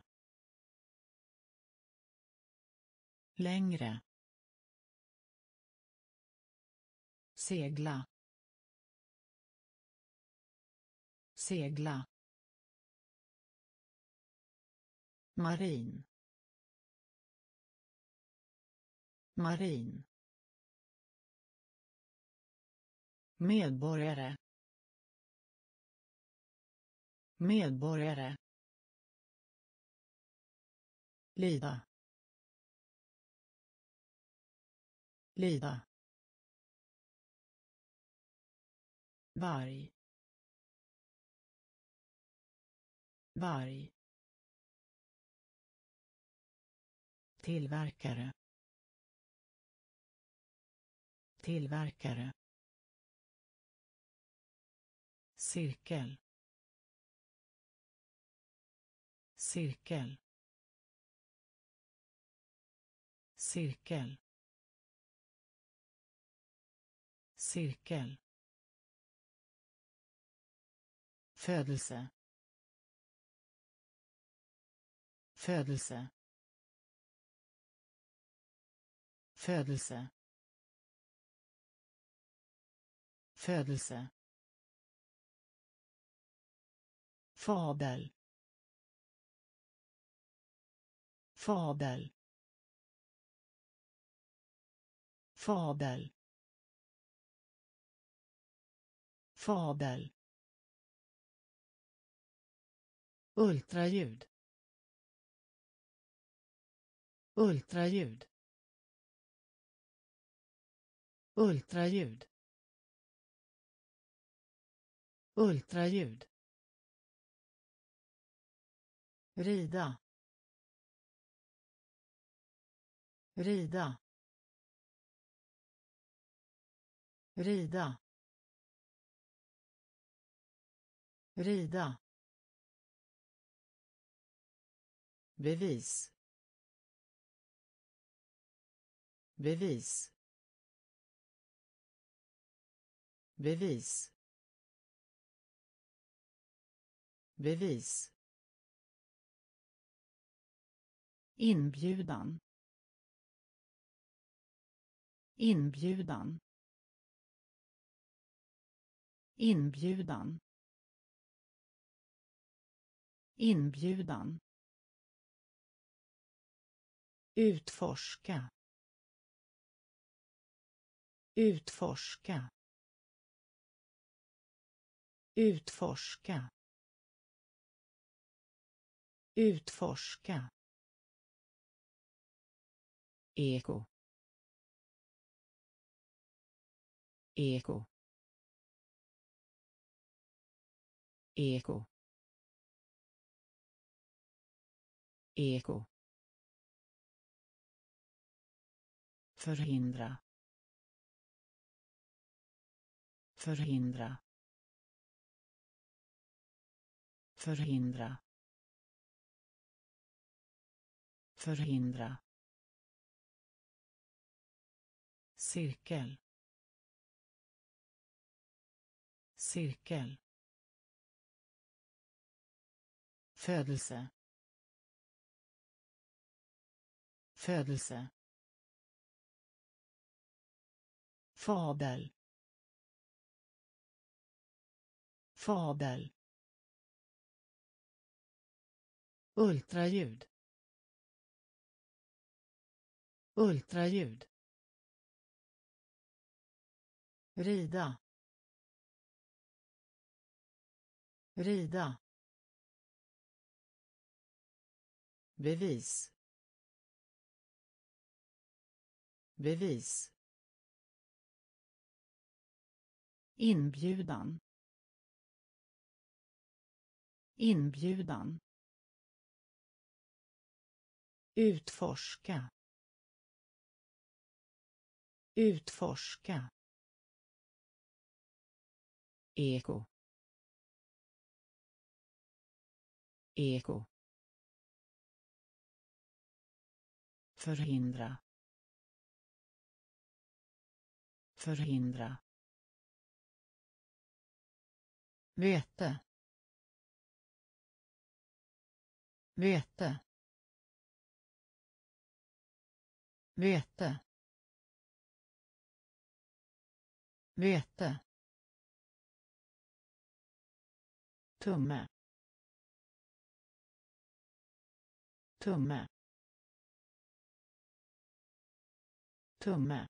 längre, segla, segla, marin, marin, medborgare, medborgare, lida, lida, varg, varg, tillverkare, tillverkare, cirkel, cirkel, cirkel, cirkel, födelse, födelse, födelse, födelse, fabel, fabel, fabel, fabel, ultraljud, ultraljud, ultraljud, ultraljud, rida, rida, rida, rida, bevis, bevis, bevis, bevis, inbjudan, inbjudan, inbjudan, inbjudan, utforska, utforska, utforska, utforska, eko, eko, eko, eko, förhindra, förhindra, förhindra, förhindra, cirkel, cirkel, födelse, födelse, fabel, fabel, ultraljud, ultraljud, rida, rida, bevis, bevis, inbjudan, inbjudan, utforska, utforska, eko, eko, förhindra, förhindra, vete, vete, vete, vete, tumme, tumme, tumme,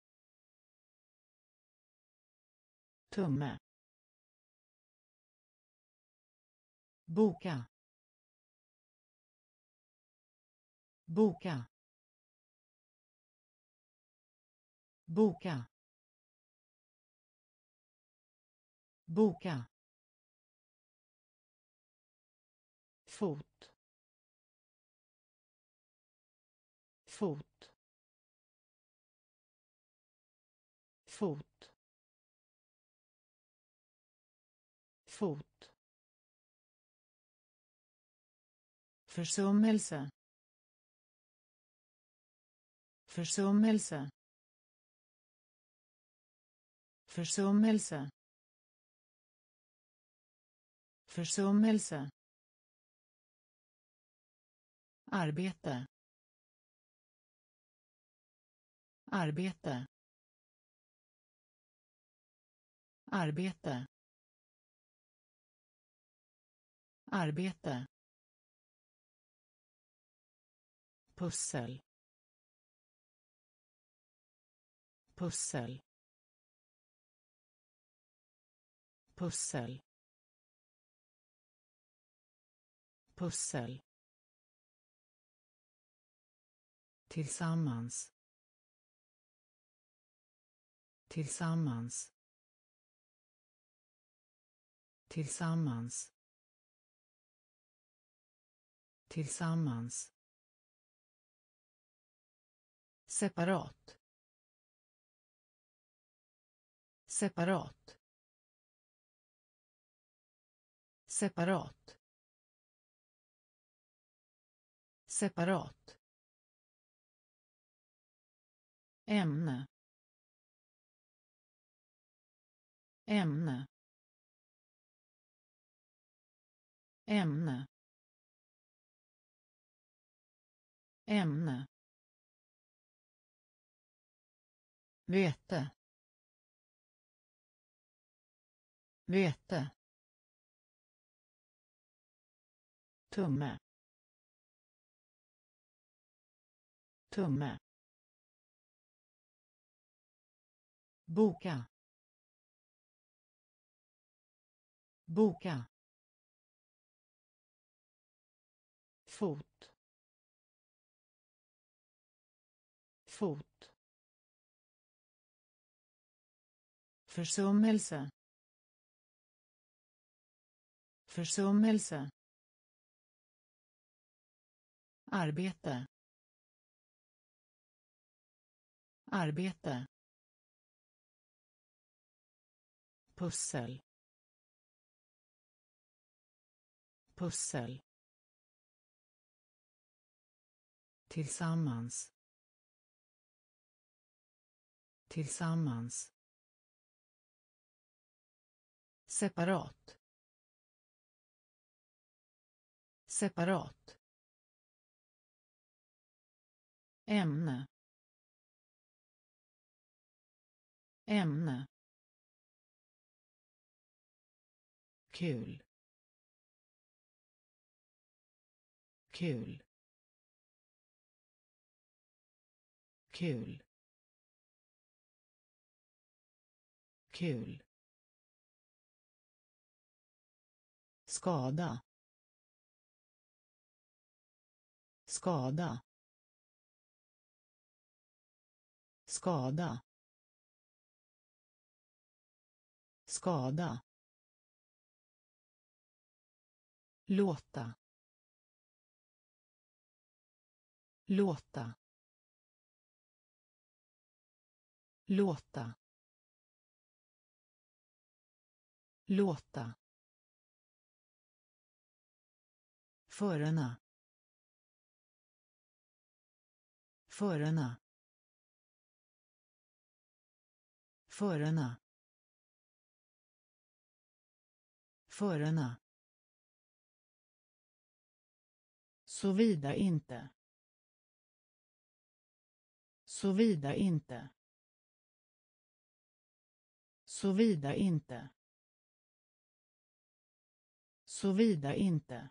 tumme, boka, boka, boka, boka, fot, fot, fot, fot, försummelse, försummelse, försummelse, försummelse, arbete, arbete, arbete, arbete, pussel, pussel, pussel, pussel, tillsammans, tillsammans, tillsammans, tillsammans, separat, separat, separat, separat, ämne, ämne, ämne, ämne, vete, vete, tumme, tumme, boka, boka, fot, fot, försummelse, försummelse, arbete, arbete, pussel, pussel, tillsammans, tillsammans, separat, separat, ämne, ämne, kul, kul, kul, kul, skada, skada, skada, skada, låta, låta, låta, låta, förarna, förarna, förarna, Förarna. Såvida inte. Såvida inte. Såvida inte. Såvida inte.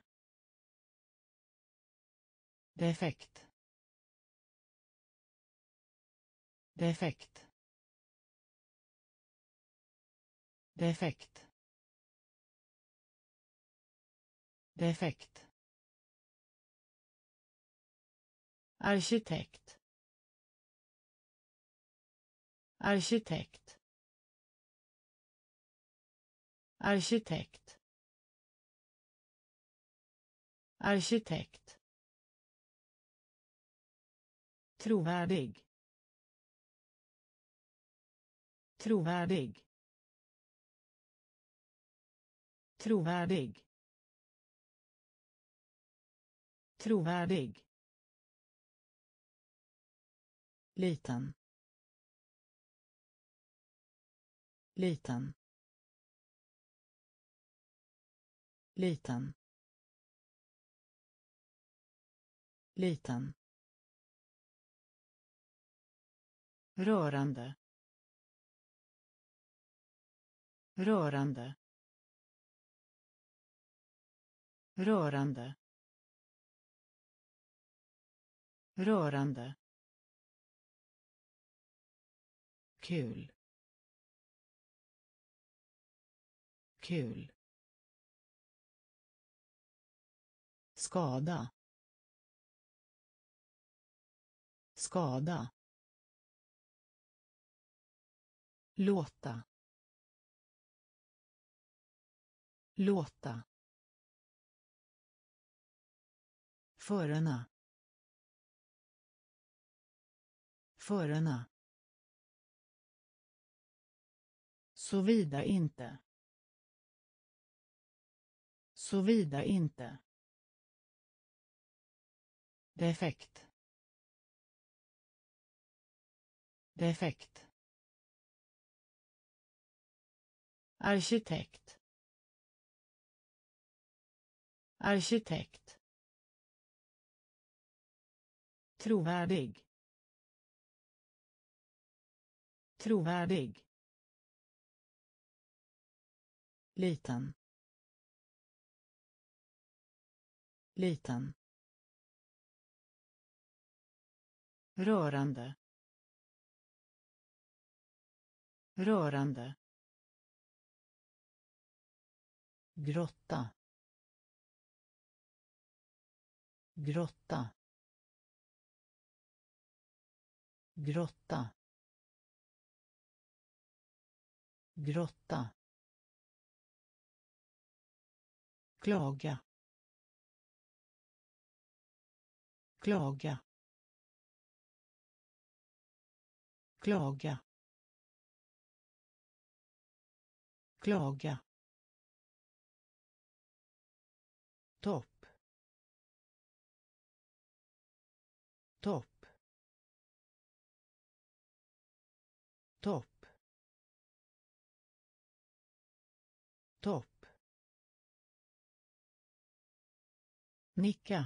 Defekt. Defekt. Defekt. Defekt. Arkitekt. Arkitekt. Arkitekt. Arkitekt. Trovärdig. Trovärdig. Trovärdig. Trovärdig. Liten. Liten. Liten. Liten. Rörande. Rörande. Rörande. Rörande. Kul. Kul. Skada. Skada. Låta. Låta. Förarna. Förarna. Såvida inte. Såvida inte. Defekt. Defekt. Arkitekt. Arkitekt. Trovärdig. Trovärdig. Liten. Liten. Rörande. Rörande. Grotta. Grotta. Grotta. Grotta. Klaga. Klaga. Klaga. Klaga. Topp. Topp. Topp. Topp. Nicka.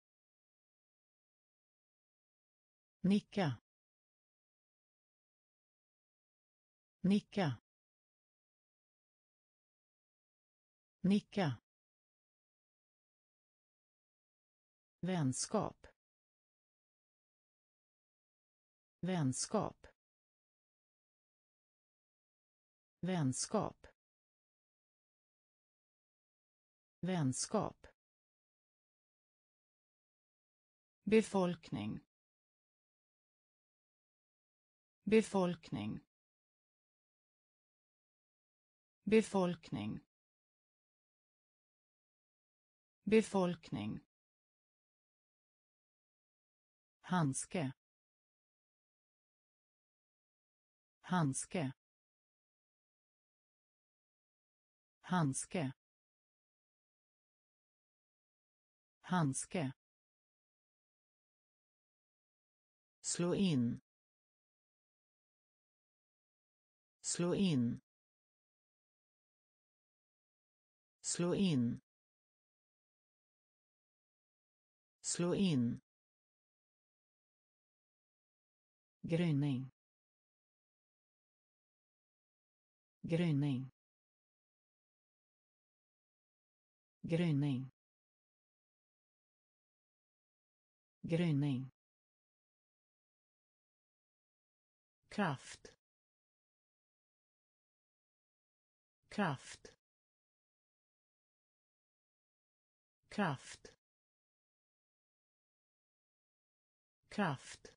Nicka. Nicka. Nicka. Vänskap. Vänskap. Vänskap. Vänskap. Befolkning. Befolkning. Befolkning. Befolkning. Handske. Handske. Handske. Handske. Slå in. Slå in. slå in, slå in, gryning, gryning, gryning, gryning, kraft, kraft, kraft, kraft,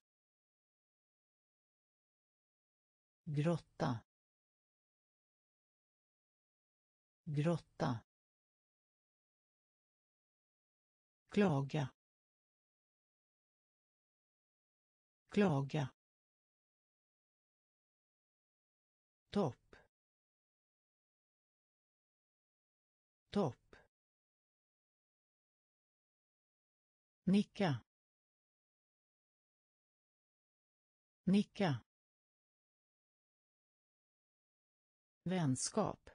grotta, grotta, klaga, klaga, topp, topp, nicka, nicka, vänskap,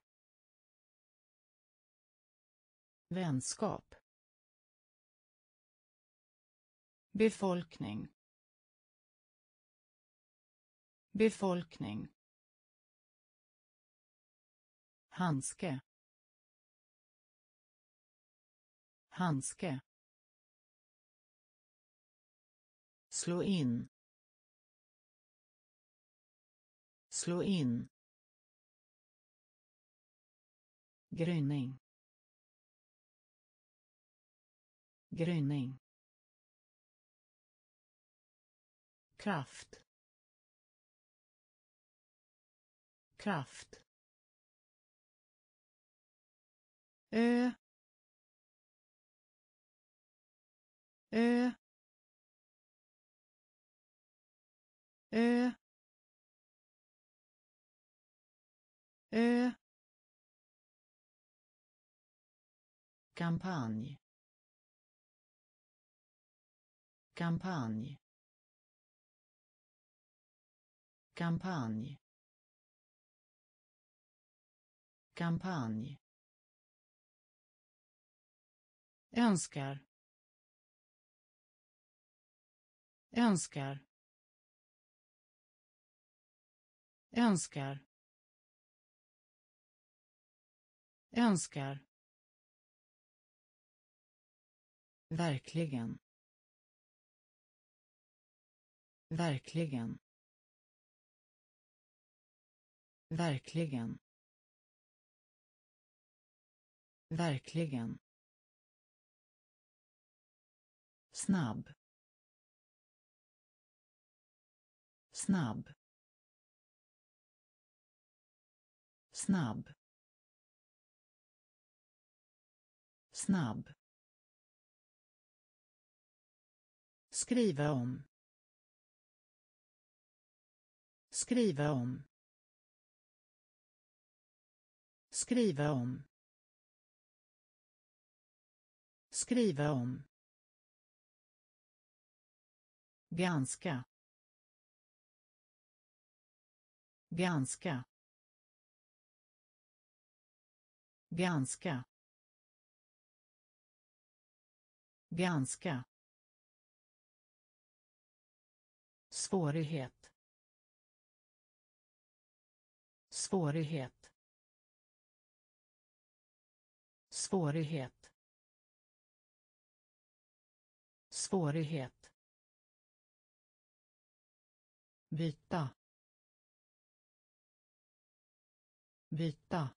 vänskap, befolkning, befolkning, handske, handske, slå in, slå in, gryning, gryning, kraft, kraft, ö, ö, ö, ö, kampanj, kampanj, kampanj, kampanj, önskar, önskar, önskar, önskar, verkligen, verkligen, verkligen, verkligen, snabb, snabb, snabb, snabb, skriva om, skriva om, skriva om, skriva om, ganska, ganska, ganska, ganska, svårighet, svårighet, svårighet, svårighet, byta, byta,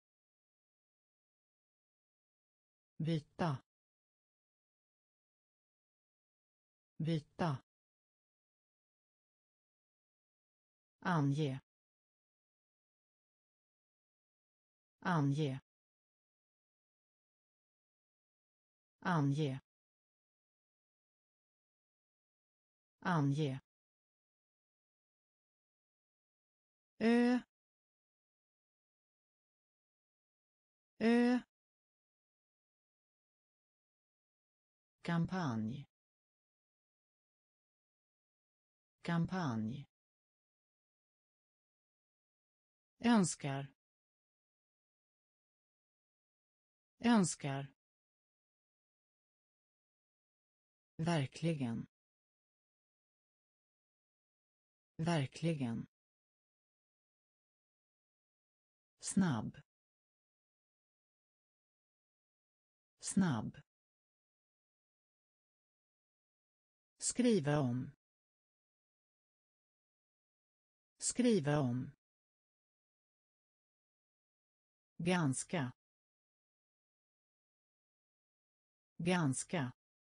byta, byta, ange, ange, ange, ange, ö, ö, kampanj, kampanj, önskar, önskar, verkligen, verkligen, snabb, snabb, skriva om, skriva om, ganska, ganska,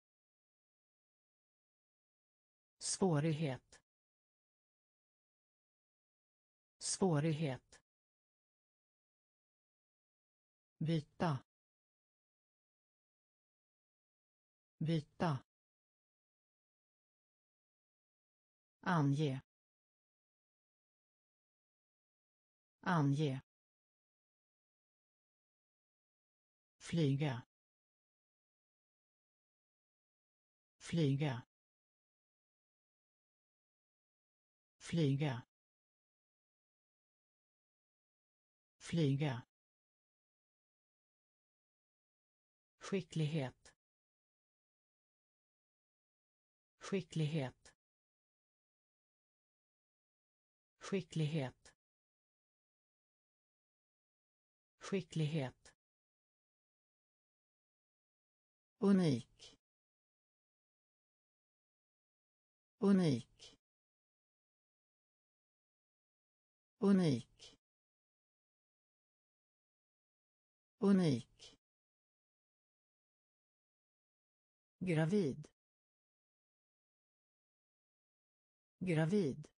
svårighet, svårighet, byta, byta, ange, ange, flyga, flyga, flyga, flyga, skicklighet, skicklighet, skicklighet, skicklighet, unik, unik, unik, unik, gravid, gravid,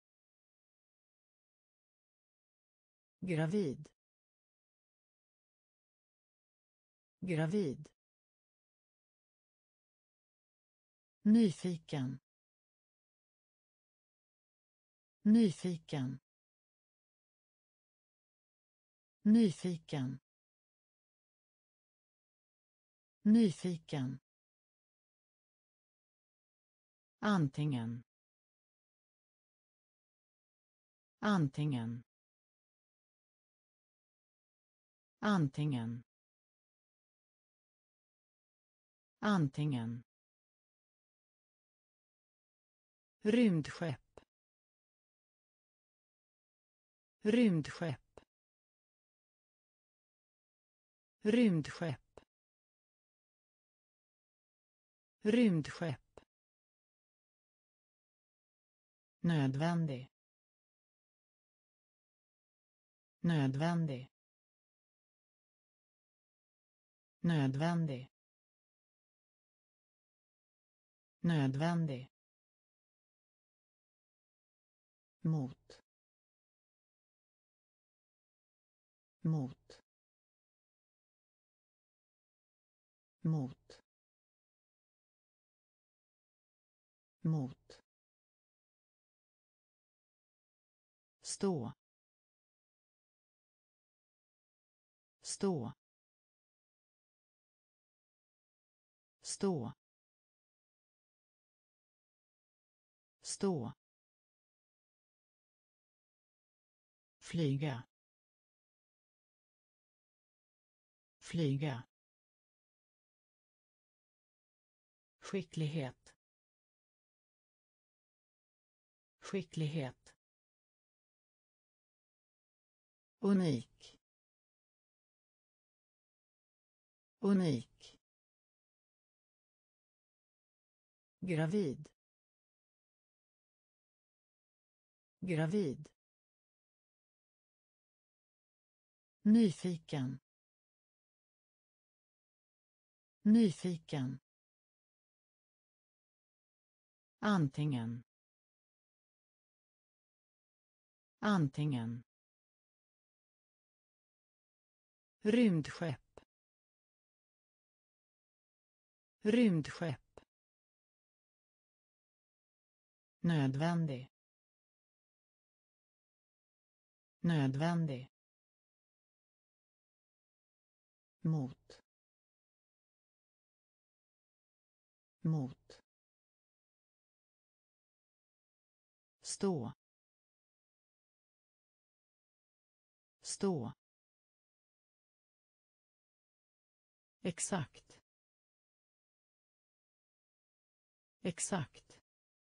gravid, gravid, nyfiken, nyfiken, nyfiken, nyfiken, antingen, antingen, antingen, antingen, rymdskepp, rymdskepp, rymdskepp, rymdskepp, nödvändig, nödvändig, nödvändig, nödvändig, mot, mot, mot, mot, stå, stå, stå, stå, flyga, flyga, skicklighet, skicklighet, unik, unik, gravid, gravid, nyfiken, nyfiken, antingen, antingen, rymdskepp, rymdskepp, nödvändig, nödvändig, mot, mot, stå, stå, exakt, exakt,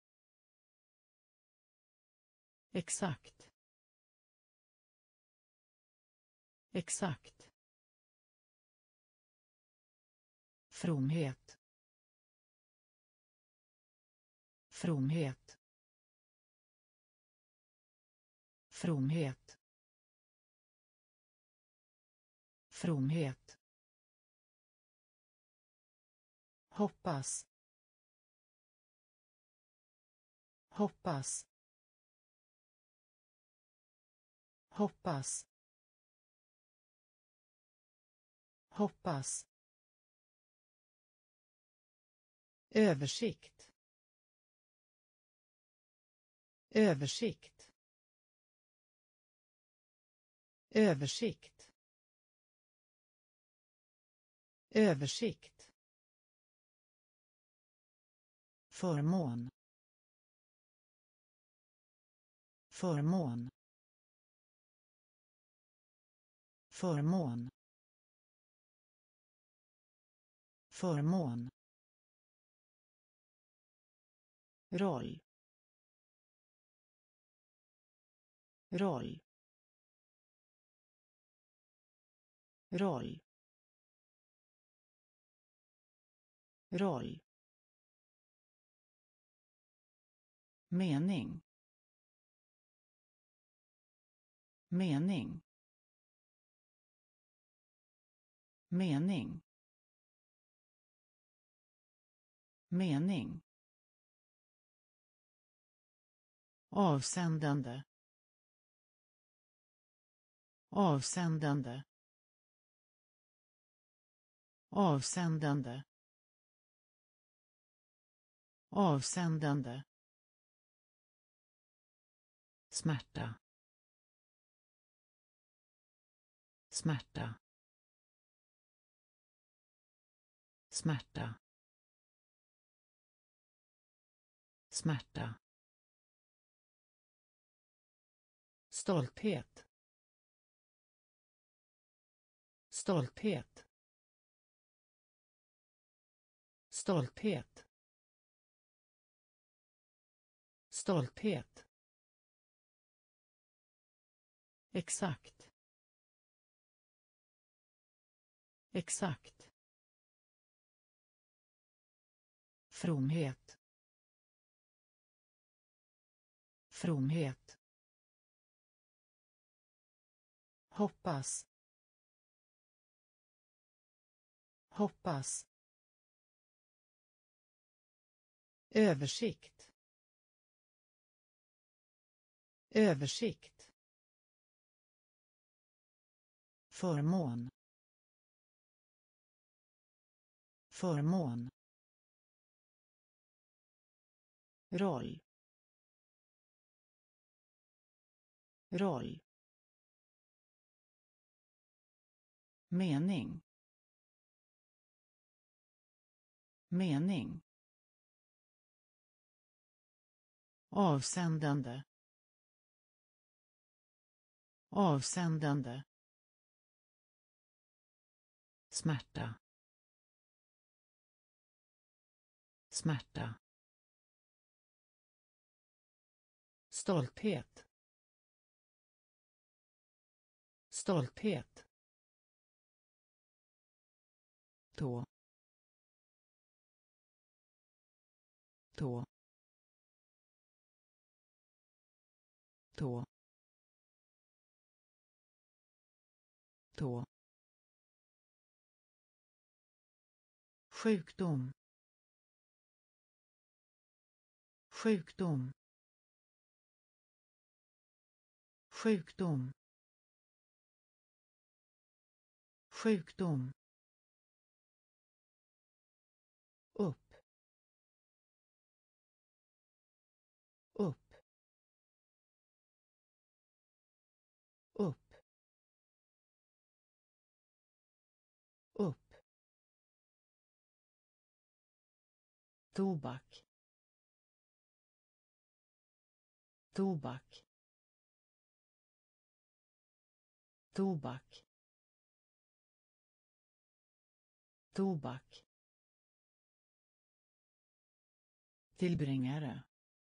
exakt, exakt, fromhet, fromhet, fromhet, fromhet, hoppas, hoppas, hoppas, hoppas, översikt, översikt, översikt, översikt, förmån, förmån, förmån, förmån, roll, roll, roll, roll, mening, mening, mening, mening, avsändande, avsändande, avsändande, avsändande, smärta, smärta, smärta, smärta, stolthet, stolthet, stolthet, stolthet, exakt, exakt, fromhet, fromhet, hoppas, hoppas, översikt, översikt, förmån, förmån, roll, roll, mening, mening, avsändande, avsändande, smärta, smärta, stolthet, stolthet, tå, tå, tå, tå, sjukdom, sjukdom, sjukdom, sjukdom, upp, upp, upp, upp, tobak, tobak, tobak, tobak, tillbringare,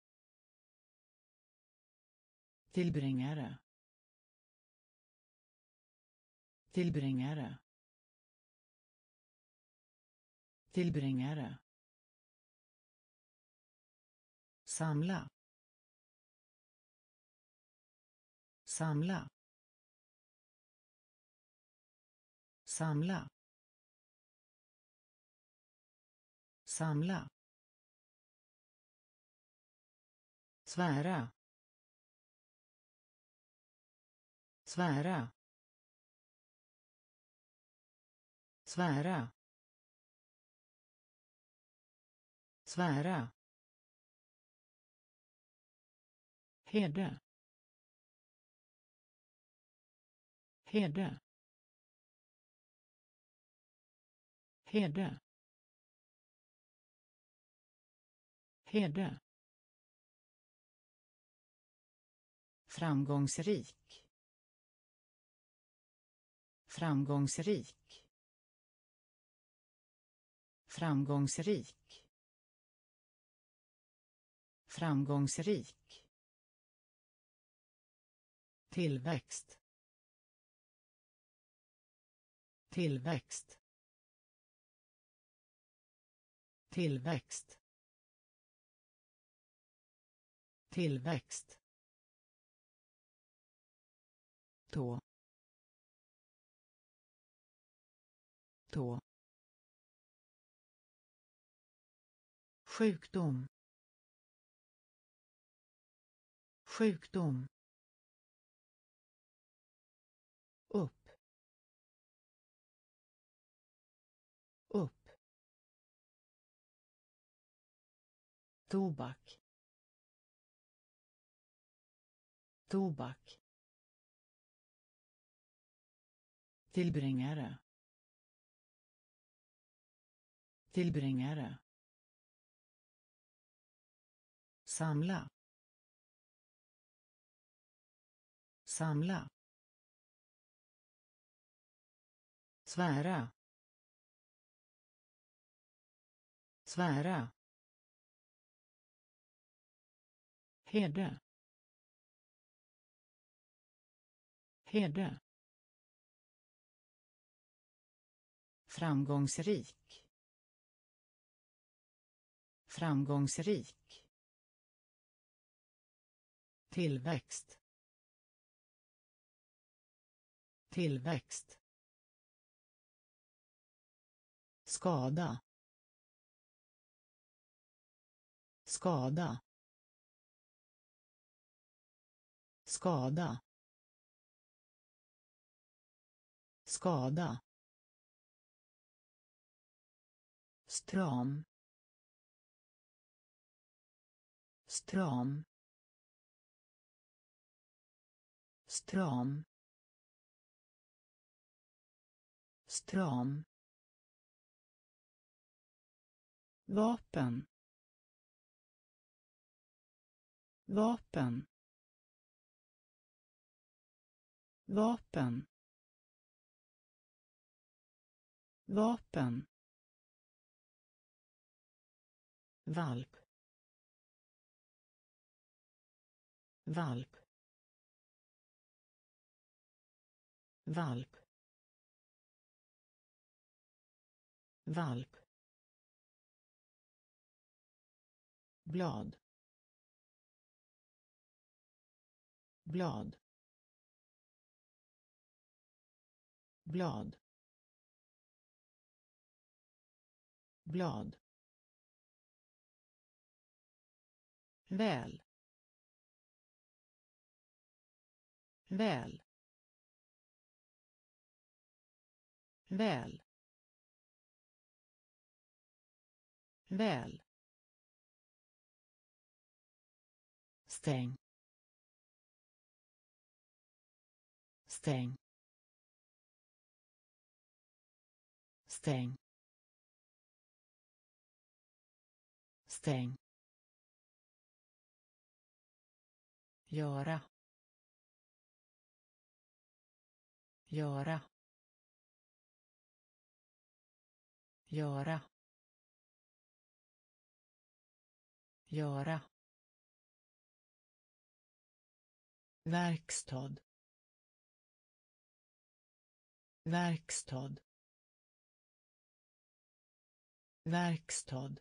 tillbringare, tillbringare, tillbringare, samla, samla, samla, samla, svära, svära, svära, svära, herde, herde, herde, herde, framgångsrik, framgångsrik, framgångsrik, framgångsrik, tillväxt, tillväxt, tillväxt, tillväxt, tå, tå, sjukdom, sjukdom, upp, upp, tobak, tobak, tillbringare, tillbringare, samla, samla, svära, svära, herde, herde, framgångsrik, framgångsrik, tillväxt, tillväxt, skada, skada, skada, skada, stram, stram, stram, stram, vapen, vapen, vapen, vapen, valp, valp, valp, valp, blad, blad, blad, blad, väl, väl, väl, väl, stäng, stäng, stäng, stäng, göra, göra, göra, göra, verkstad, verkstad, verkstad,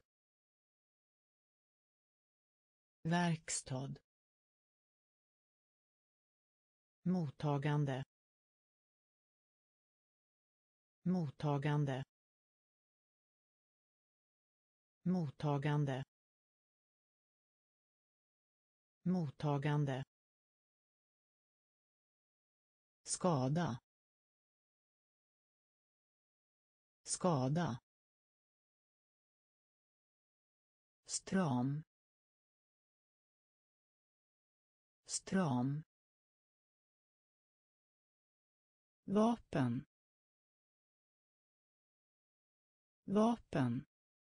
verkstad, mottagande, mottagande, mottagande, mottagande, skada, skada, stram, stram, vapen, vapen,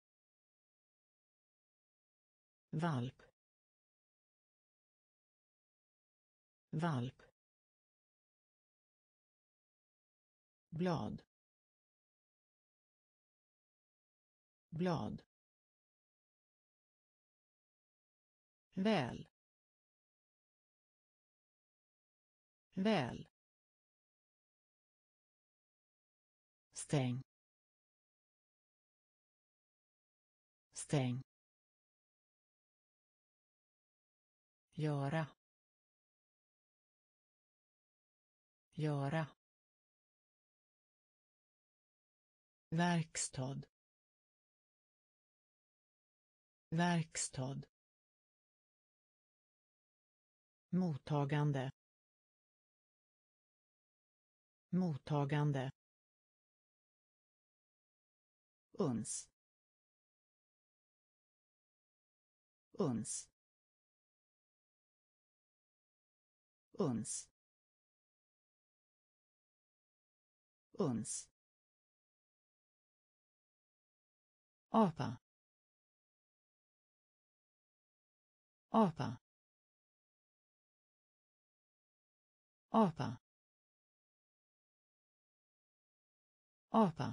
valp, valp, blad, blad, väl, väl, stäng, stäng, göra, göra, verkstad, verkstad, mottagande, mottagande, uns, uns, uns, uns, apa, apa, apa, apa,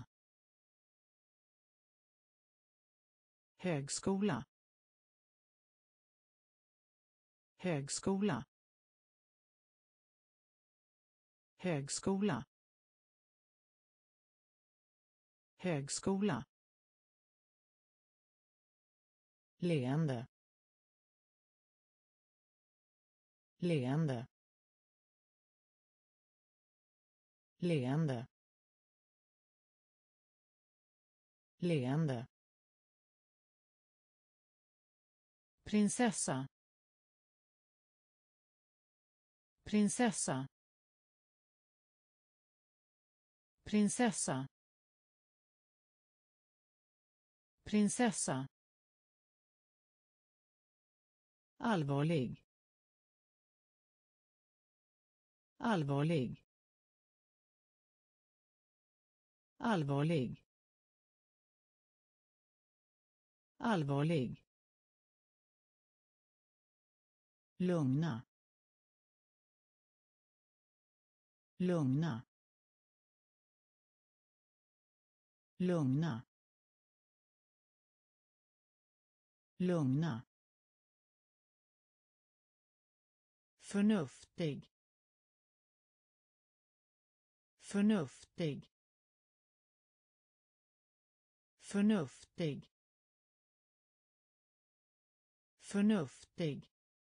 högskola, högskola, högskola, högskola, leende, leende, leende, leende, prinsessa, prinsessa, prinsessa, prinsessa, allvarlig, allvarlig, allvarlig, allvarlig, lugna, lugna, lugna, lugna, förnuftig, förnuftig, förnuftig, förnuftig,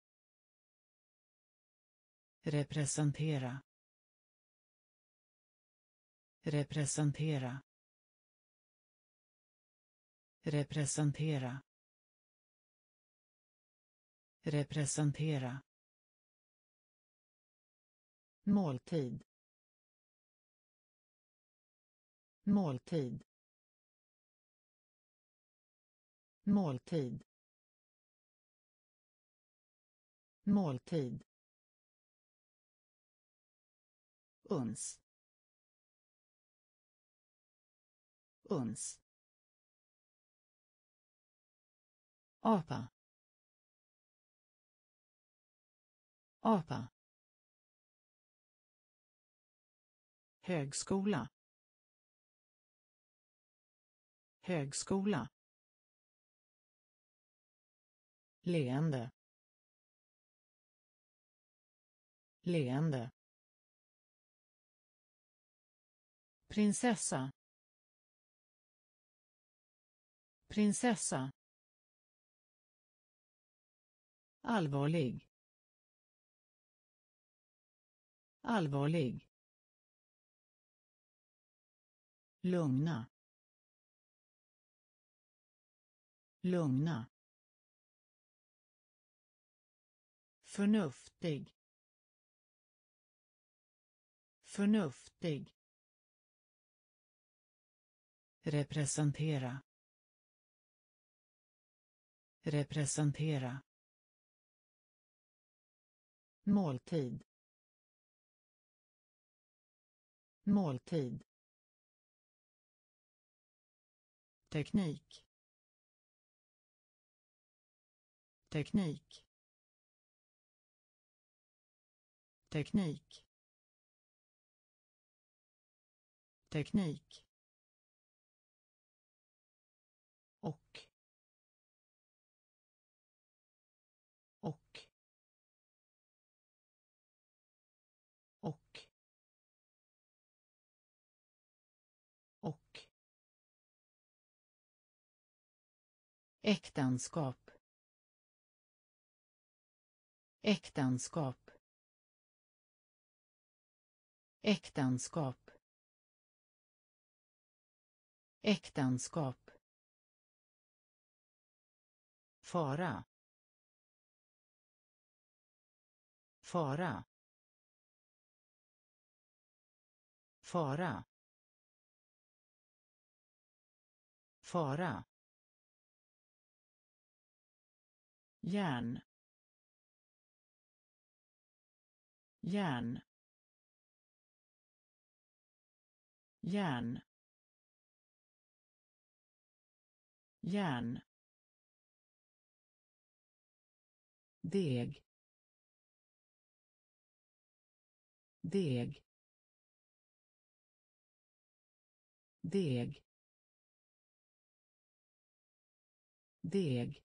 representera, representera, representera, representera, måltid, måltid, måltid, måltid, uns, uns, apa, apa, högskola, högskola, leende, leende, prinsessa, prinsessa, allvarlig, allvarlig, lugna, lugna, förnuftig, förnuftig, representera, representera, måltid, måltid, teknik, teknik, teknik, teknik, och, och, och, och, äktenskap, äktenskap, äktenskap, äktenskap, fara, fara, fara, fara, järn, järn, järn, järn, deg, deg, deg, deg,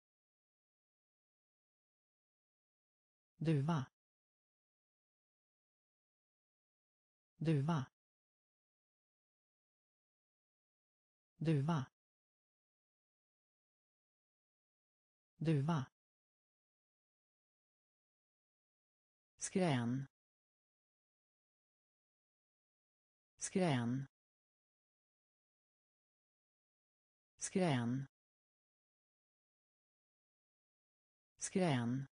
duva, duva, duva, duva, skrän, skrän, skrän, skrän,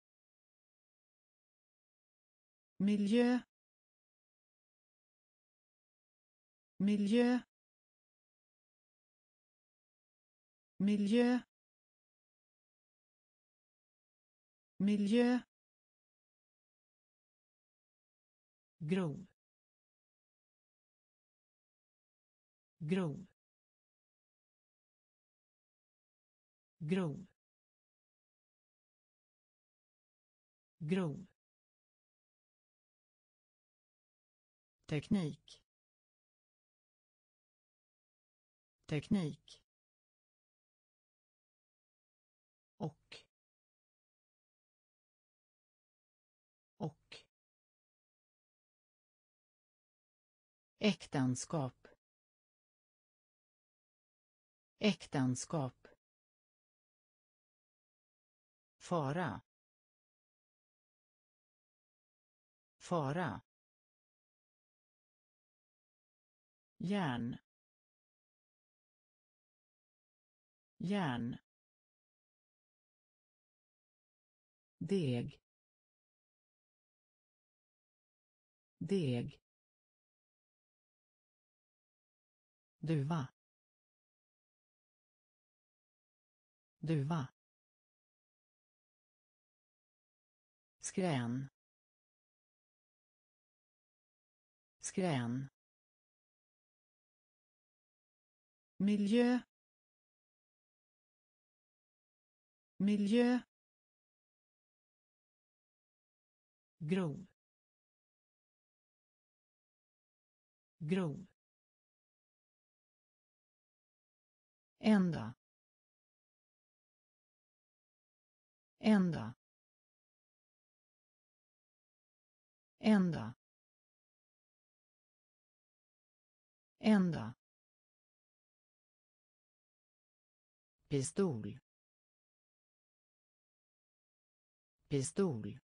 miljö, miljö, miljö, miljö, grov, grov, grov, grov, teknik, teknik, och, och, äktenskap, äktenskap, fara, fara, järn, järn, deg, deg, duva, duva, skrän, skrän, miljö, miljö, grov, grov, ända ända ända ända pistol pistol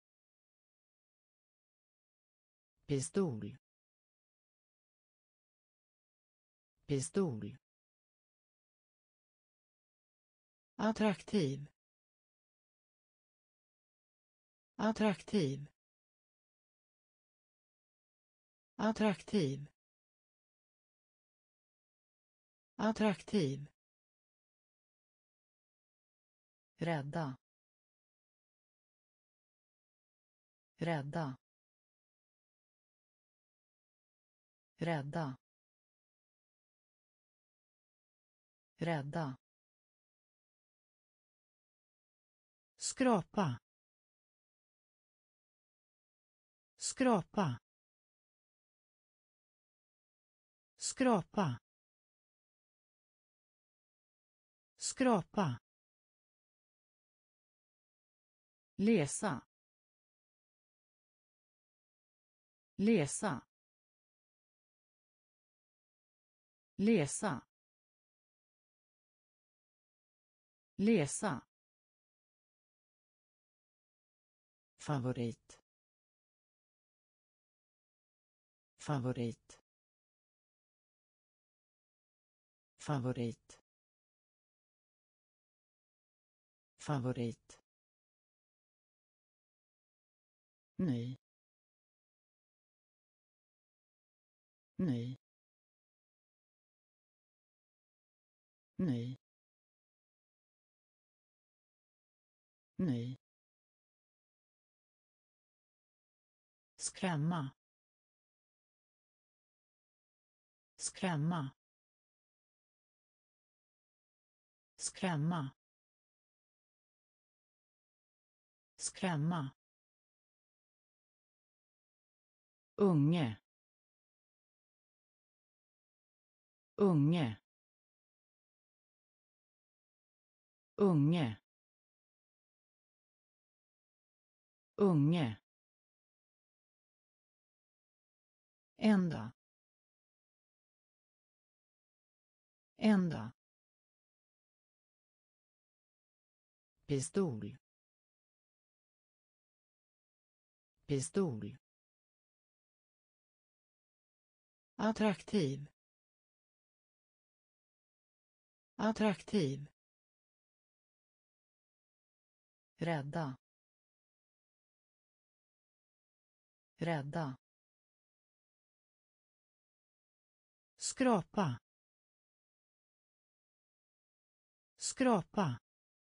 pistol pistol attraktiv attraktiv attraktiv attraktiv rädda rädda rädda rädda skrapa skrapa skrapa skrapa läsa läsa läsa läsa favorit favorit favorit favorit ny ny ny ny skrämma skrämma skrämma skrämma unge unge unge unge ända ända pistol pistol attraktiv attraktiv rädda rädda skrapa skrapa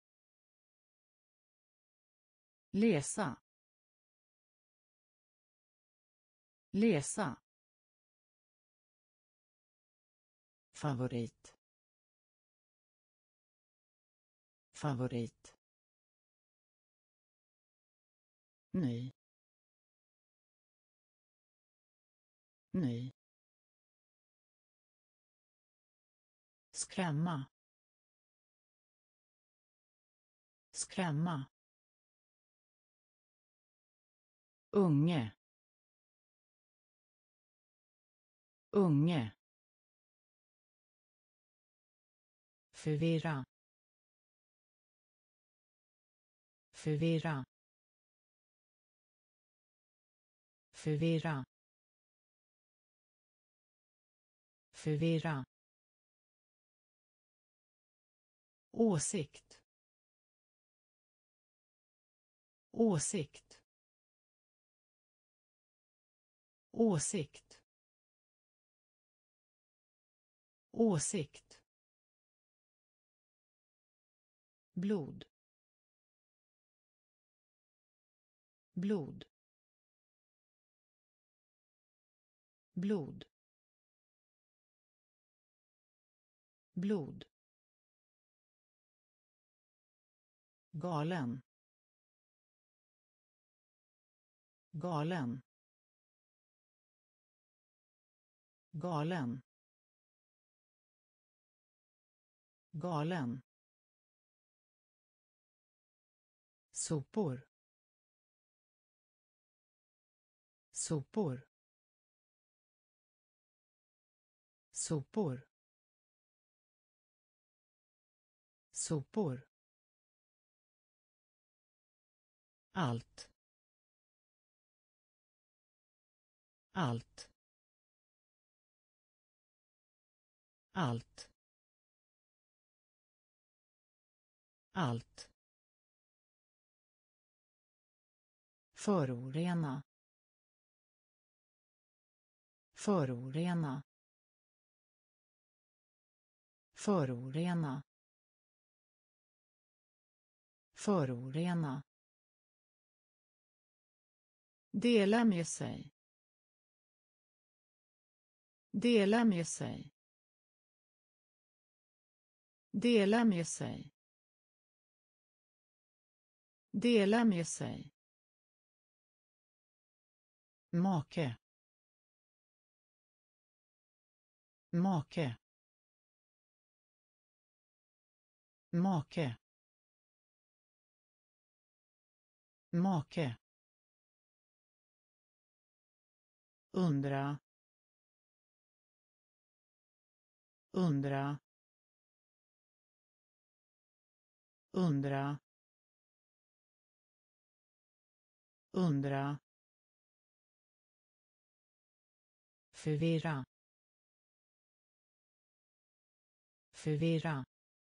läsa läsa favorit favorit ny ny skrämma skrämma unge unge förvirra förvirra förvirra förvirra åsikt åsikt åsikt åsikt blod blod blod blod galen galen galen galen, sopor, sopor, sopor, sopor, allt, allt, allt, allt, förorena, förorena, förorena, förorena, dela med sig, dela med sig, dela med sig, dela med sig, make, make, make, make, undra, undra, undra, undra, förvirra, förvirra,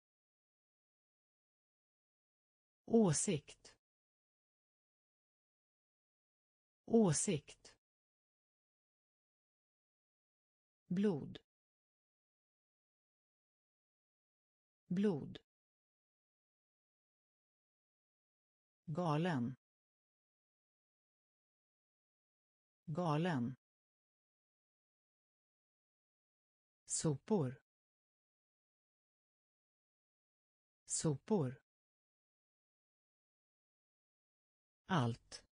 åsikt, åsikt, blod, blod, galen, galen, sopor, sopor, allt,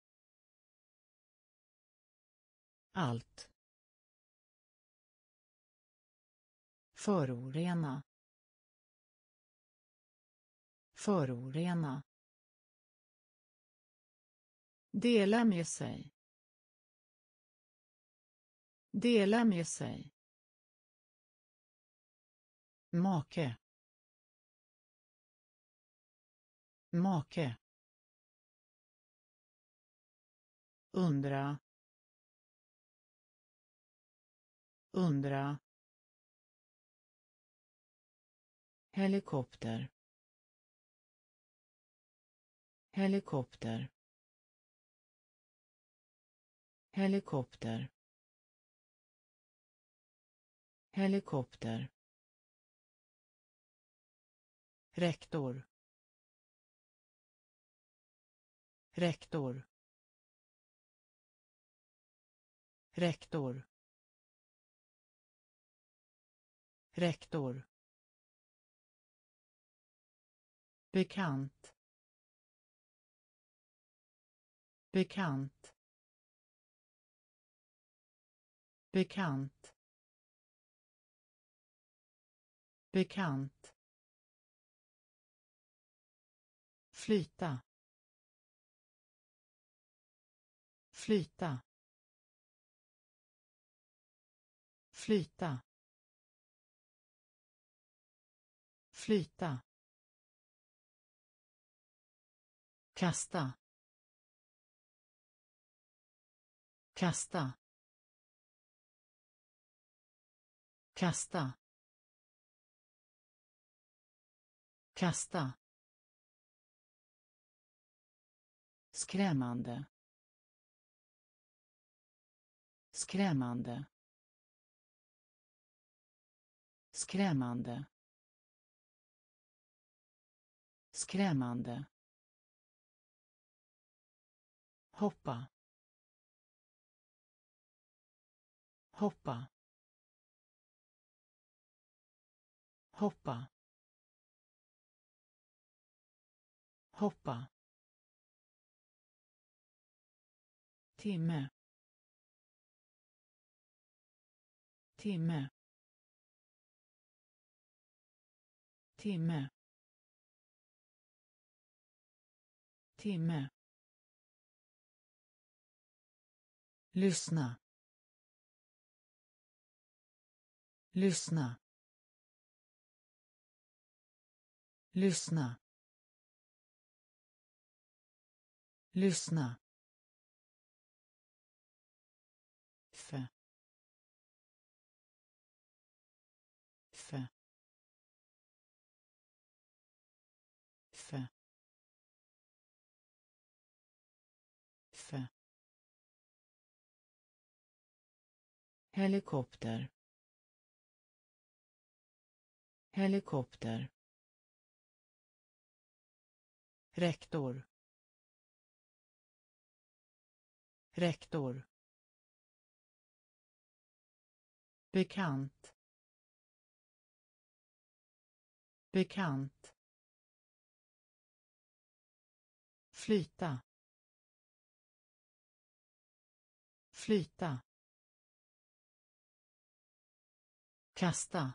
allt, förorena, förorena, dela med sig, dela med sig, make, make, undra, undra, helikopter, helikopter, helikopter, helikopter, rektor, rektor, rektor, rektor, bekant, bekant, bekant, bekant, flyta, flyta, flyta, flyta, kasta, kasta, kasta, kasta, skrämmande, skrämmande, skrämmande, skrämmande, hoppa, hoppa, hoppa, hoppa, timme, timme, timme, timme, lyssna, lyssna, lyssna, lyssna, för, för, för, för, helikopter, helikopter, rektor, rektor, bekant, bekant, flyta, flyta, kasta,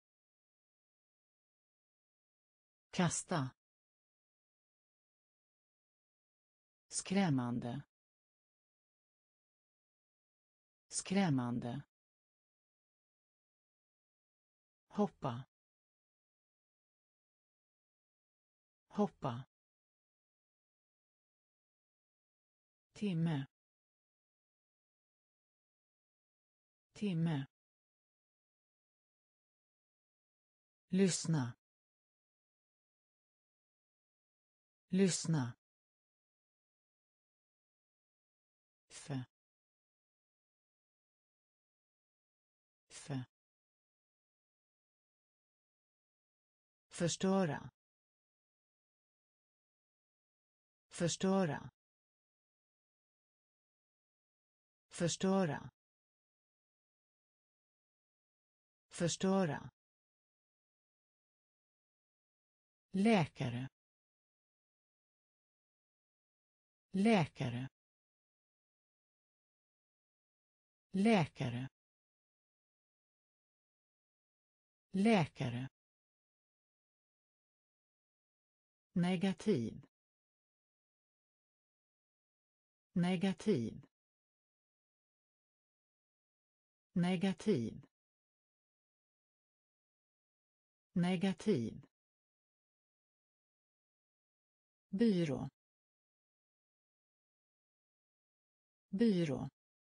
kasta, skrämmande, skrämmande, hoppa, hoppa, timme, timme, lyssna, lyssna, för, för, förstöra, förstöra, förstöra, förstöra, läkare, läkare, läkare, läkare, negativ, negativ, negativ, negativ, byrå, byrå,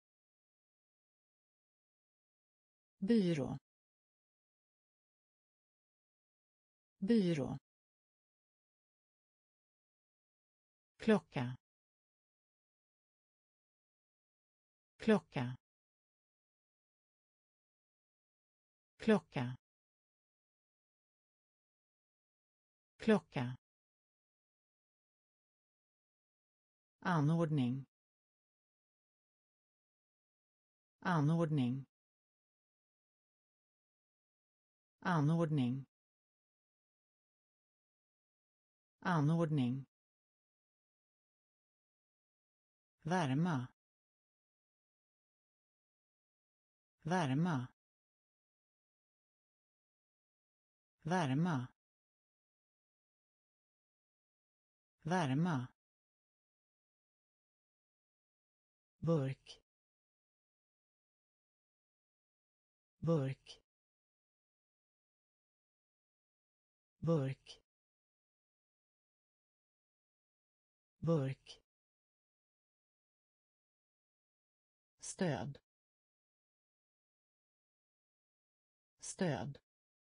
byrå, byrå, klocka, klocka, klocka, klocka, anordning, anordning, anordning, anordning, värma, värma, värma, värma, burk, burk, burk, burk, stöd, stöd,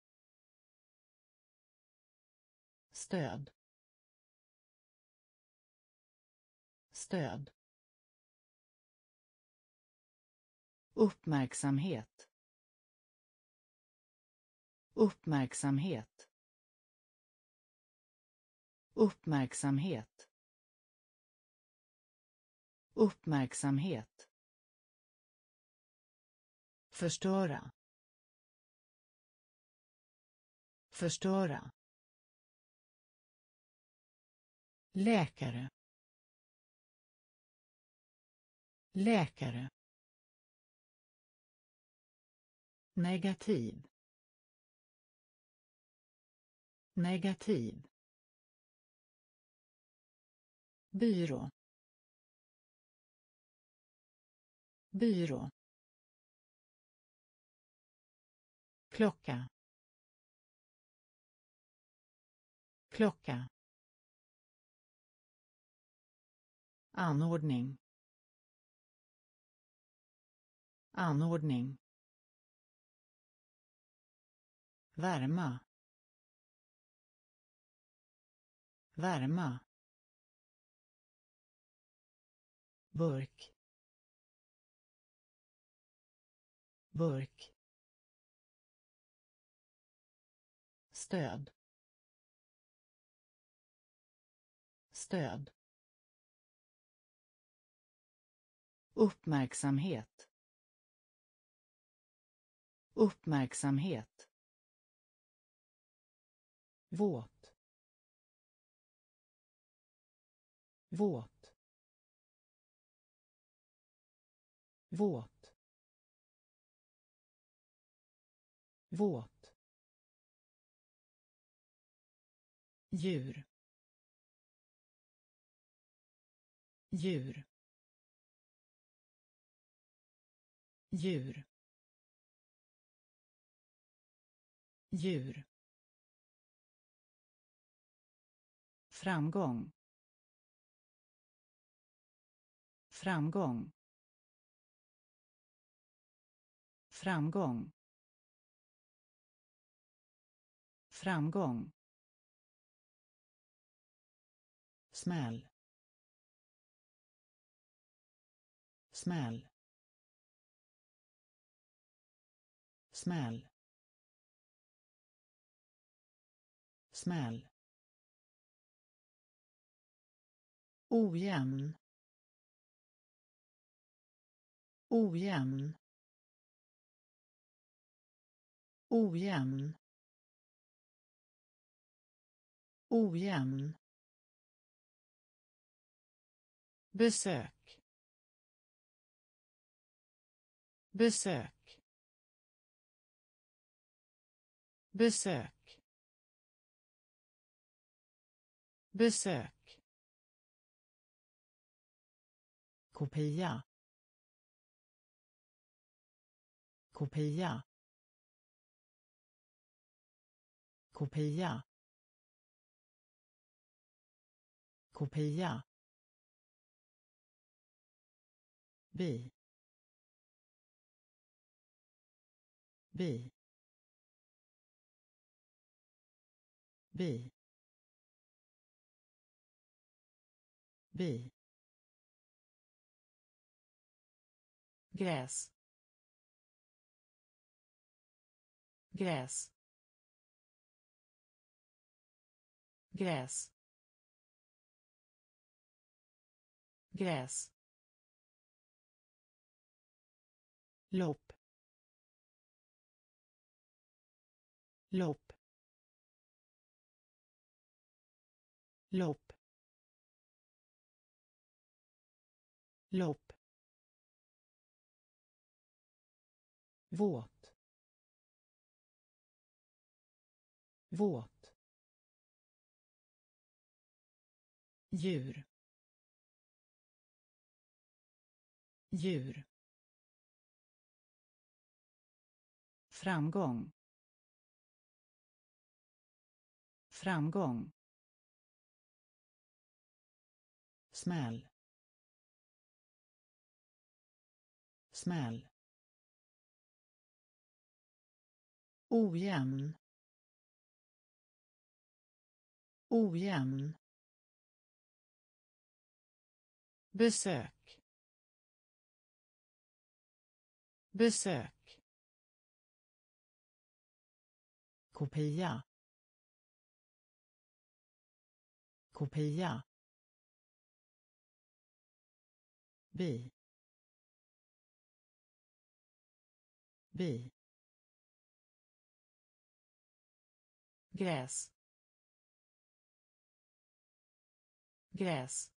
stöd, stöd, uppmärksamhet, uppmärksamhet, uppmärksamhet, uppmärksamhet, förstöra, förstöra, läkare, läkare, negativ, negativ, byrå, byrå, klocka, klocka, anordning, anordning, värma, värma, burk, burk, stöd, stöd, uppmärksamhet, uppmärksamhet, våt, våt, våt, våt, djur, djur, djur, djur, framgång, framgång, framgång, framgång, smäll, smäll, smäll, smäll, ojämn, ojämn, ojämn, ojämn, besök, besök, besök, besök, kopia, kopia, kopia, kopia, bi, bi, bi, bi, gräs, gräs, gräs, gräs, lopp, lopp, lopp, lopp, våt, våt, djur, djur, framgång, framgång, smäll, smäll, ojämn, ojämn, besök, besök, kopia, kopia, bi, bi, gräs, gräs,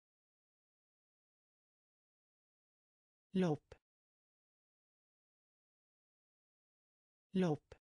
lopp, lopp,